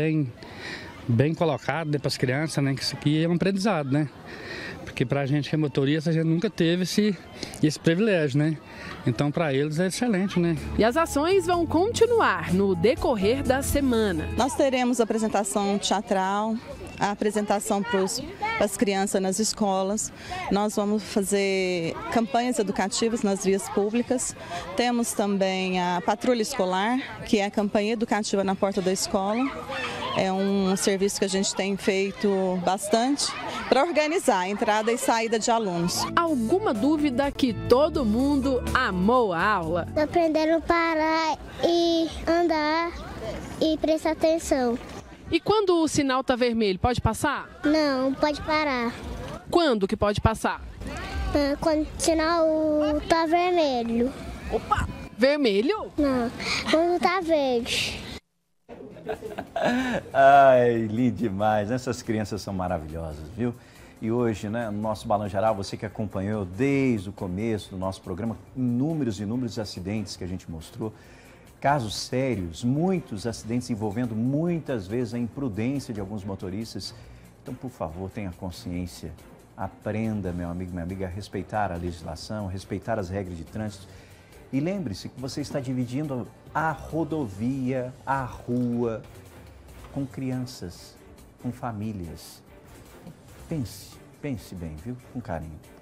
bem colocado para as crianças, que isso aqui é um aprendizado, Porque para a gente que é motorista, a gente nunca teve esse privilégio, Então para eles é excelente, E as ações vão continuar no decorrer da semana. Nós teremos apresentação teatral, a apresentação para as crianças nas escolas. Nós vamos fazer campanhas educativas nas vias públicas. Temos também a patrulha escolar, que é a campanha educativa na porta da escola. É um serviço que a gente tem feito bastante para organizar a entrada e saída de alunos. Alguma dúvida que todo mundo amou a aula? Aprenderam a parar e andar e prestar atenção. E quando o sinal está vermelho, pode passar? Não, pode parar. Quando que pode passar? Quando o sinal está vermelho. Opa! Vermelho? Não, quando está verde. Ai, lindo demais. Essas crianças são maravilhosas, viu? E hoje, no nosso Balanço Geral, você que acompanhou desde o começo do nosso programa, inúmeros acidentes que a gente mostrou. casos sérios, muitos acidentes envolvendo muitas vezes a imprudência de alguns motoristas. Então, por favor, tenha consciência, aprenda, meu amigo, minha amiga, a respeitar a legislação, a respeitar as regras de trânsito. E lembre-se que você está dividindo a rodovia, a rua, com crianças, com famílias. Pense bem, viu? Com carinho.